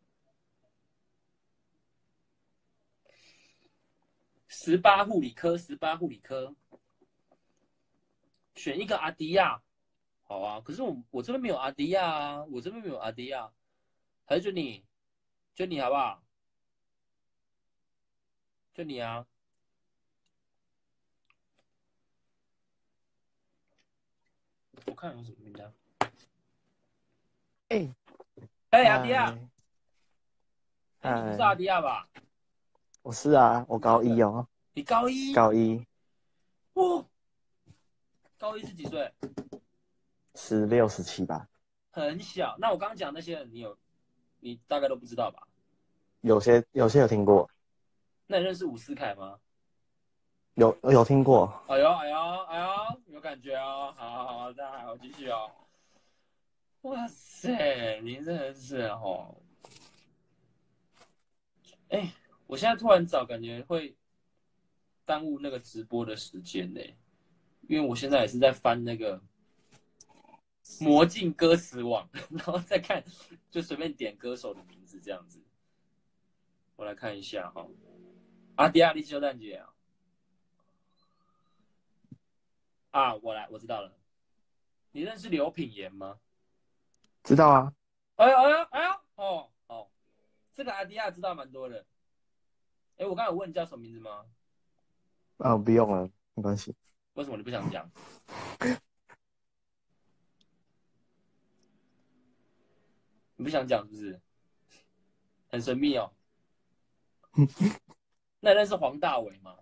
十八护理科，十八护理科。选一个阿迪亚，好啊。可是我我这边没有阿迪亚啊，我这边没有阿迪亚，还是就你，就你好不好？就你啊。我看有什么名单。 哎， 哎，阿迪亚， 哎， 你不是阿迪亚吧？ 我是啊，我高一哦。 你高一？ 高一。 哇，高一是几岁？ 十六、十七吧。 很小。那我刚刚讲那些人，你有，你大概都不知道吧？ 有些有些有听过。 那你认识伍思凯吗？ 有有听过。 哎呦哎呦哎呦，有感觉哦。好好好，再来，我继续哦。哇塞，你真的是哦。哎，我现在突然找，感觉会耽误那个直播的时间呢，因为我现在也是在翻那个魔镜歌词网，然后再看，就随便点歌手的名字这样子。我来看一下哈、哦，阿迪亚利修蛋姐啊，啊，我来，我知道了，你认识刘品言吗？ 知道啊。 哎呦哎呦哎呦，哦哦，这个阿迪亚知道蛮多的。哎，我刚才有问你叫什么名字吗？ 啊，不用了，没关系。 为什么你不想讲？你不想讲是不是？很神秘哦。那你认识黄大炜吗？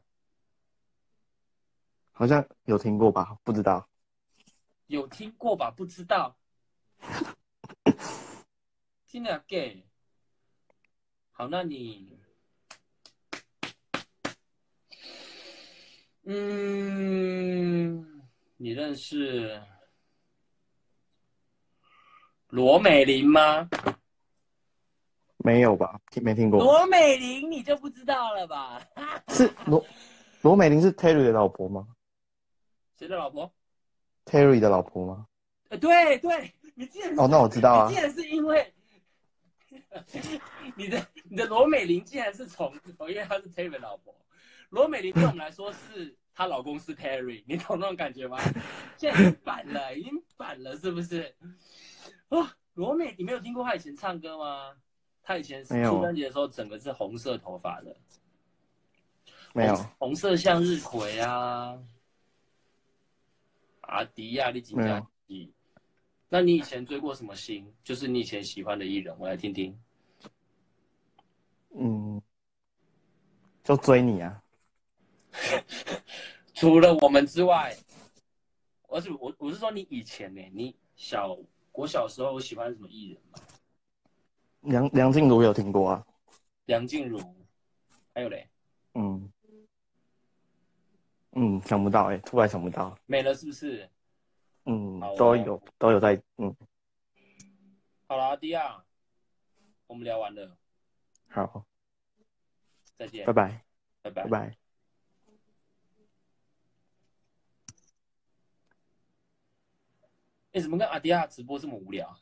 好像有听过吧，不知道。 有听过吧，不知道。真的 gay。好，那你，嗯，你认识罗美玲吗？ 没有吧，没听过。 罗美玲你就不知道了吧？ 是罗罗美玲是 Terry 的老婆吗？ 谁的老婆 ？Terry 的老婆吗？ 呃，对对，你竟然哦，那我知道啊。 你竟然是因为你的你的罗美玲竟然是从，因为她是 Terry 的老婆。罗美玲对我们来说是她老公是 Terry， 你懂那种感觉吗？现在已经反了，已经反了，是不是？哦，罗美，你没有听过她以前唱歌吗？她以前出专辑的时候，整个是红色头发的。 没有。 红, 红色向日葵啊，阿迪亚、利金加基。那你以前追过什么星？就是你以前喜欢的艺人，我来听听。 嗯，就追你啊。 除了我们之外，而且我我是说你以前呢、欸，你小国小时候喜欢什么艺人吗？ 梁梁静茹有听过啊。 梁静茹，还有嘞。 嗯嗯，想不到哎、欸，突然想不到。 没了是不是？ 嗯， 哦、 都有都有在嗯。 好了，阿迪亚，我们聊完了。 好， 再见， 拜拜， 拜拜， 拜拜。 哎，怎么跟阿迪亚直播这么无聊？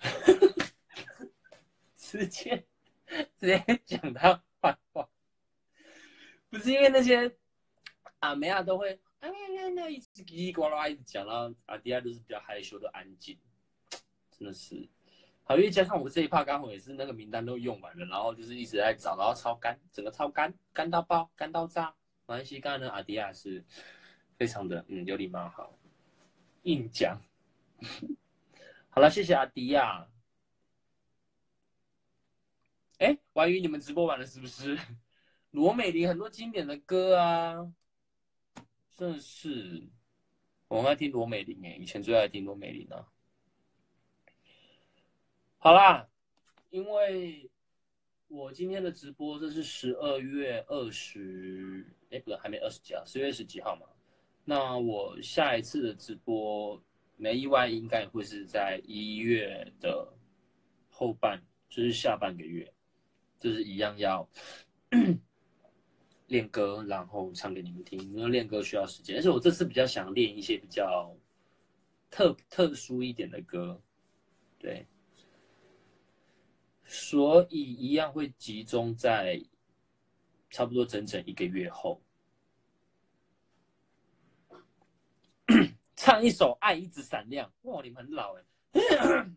直接直接讲他坏话，不是因为那些阿梅亚都会啊那那一直叽里呱啦一直讲，然后阿迪亚都是比较害羞的安静，真的是好，因为加上我这一趴刚好也是那个名单都用完了，然后就是一直在找，然后超干，整个超干，干到爆，干到炸。马来西亚呢，阿迪亚是非常的嗯有礼貌，好，硬讲。好了，谢谢阿迪亚。哎，我还以为你们直播完了是不是？罗美玲很多经典的歌啊，真的是，我很爱听罗美玲哎，以前最爱听罗美玲啊。好啦，因为我今天的直播这是十二月二十，哎不对，还没二十几号，十月十几号嘛。那我下一次的直播，没意外应该会是在一月的后半，就是下半个月，就是一样要练歌，然后唱给你们听。因为练歌需要时间，而且我这次比较想练一些比较特特殊一点的歌，对。所以一样会集中在差不多整整一个月后，唱一首《爱一直闪亮》。哇，你们很老哎！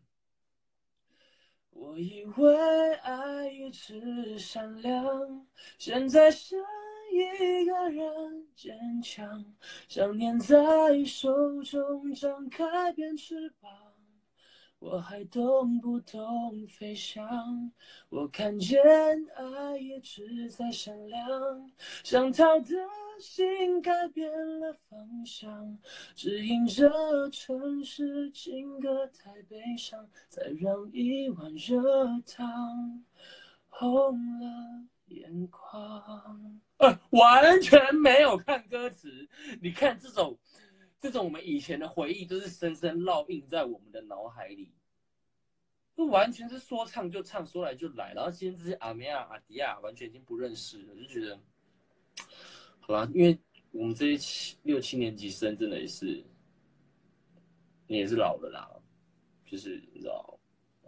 我以为爱一直闪亮，现在剩一个人坚强，想念在手中张开变翅膀。我还懂不懂飞翔？我看见爱一直在闪亮，想逃的心改变了方向，指引着城市情歌太悲伤，再让一碗热汤红了眼眶。呃，完全没有看歌词，你看这种。这种我们以前的回忆都是深深烙印在我们的脑海里，就完全是说唱就唱，说来就来。然后今天这些阿梅亚、阿迪亚完全已经不认识了，就觉得，好啦，因为我们这些七六七年级生真的也是，你也是老了啦，就是你知道，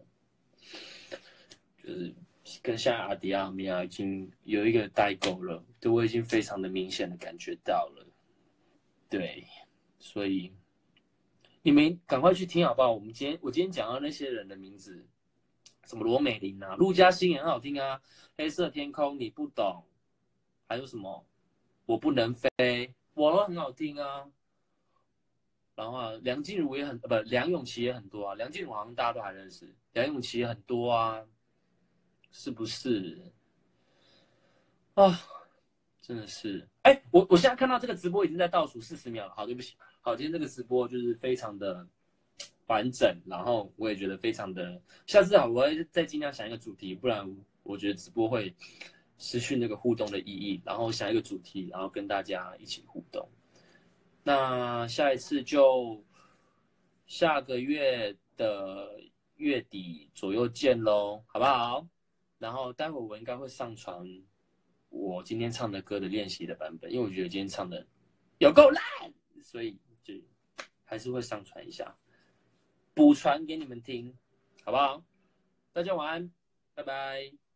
就是跟现在阿迪亚、阿梅亚已经有一个代沟了，对我已经非常的明显的感觉到了，对。所以你们赶快去听好不好？我们今天我今天讲到那些人的名字，什么罗美玲啊、陆嘉欣也很好听啊，黑色天空你不懂，还有什么我不能飞，我都很好听啊。然后啊，梁静茹也很不，梁咏琪也很多啊。梁静茹好像大家都还认识，梁咏琪也很多啊，是不是？啊，真的是，哎、欸，我我现在看到这个直播已经在倒数四十秒了，好，对不起。好，今天这个直播就是非常的完整，然后我也觉得非常的，下次啊，我会再尽量想一个主题，不然我觉得直播会失去那个互动的意义。然后想一个主题，然后跟大家一起互动。那下一次就下个月的月底左右见喽，好不好？然后待会我应该会上传我今天唱的歌的练习的版本，因为我觉得今天唱的有够烂，所以就还是会上传一下，补传给你们听，好不好？大家晚安，拜拜。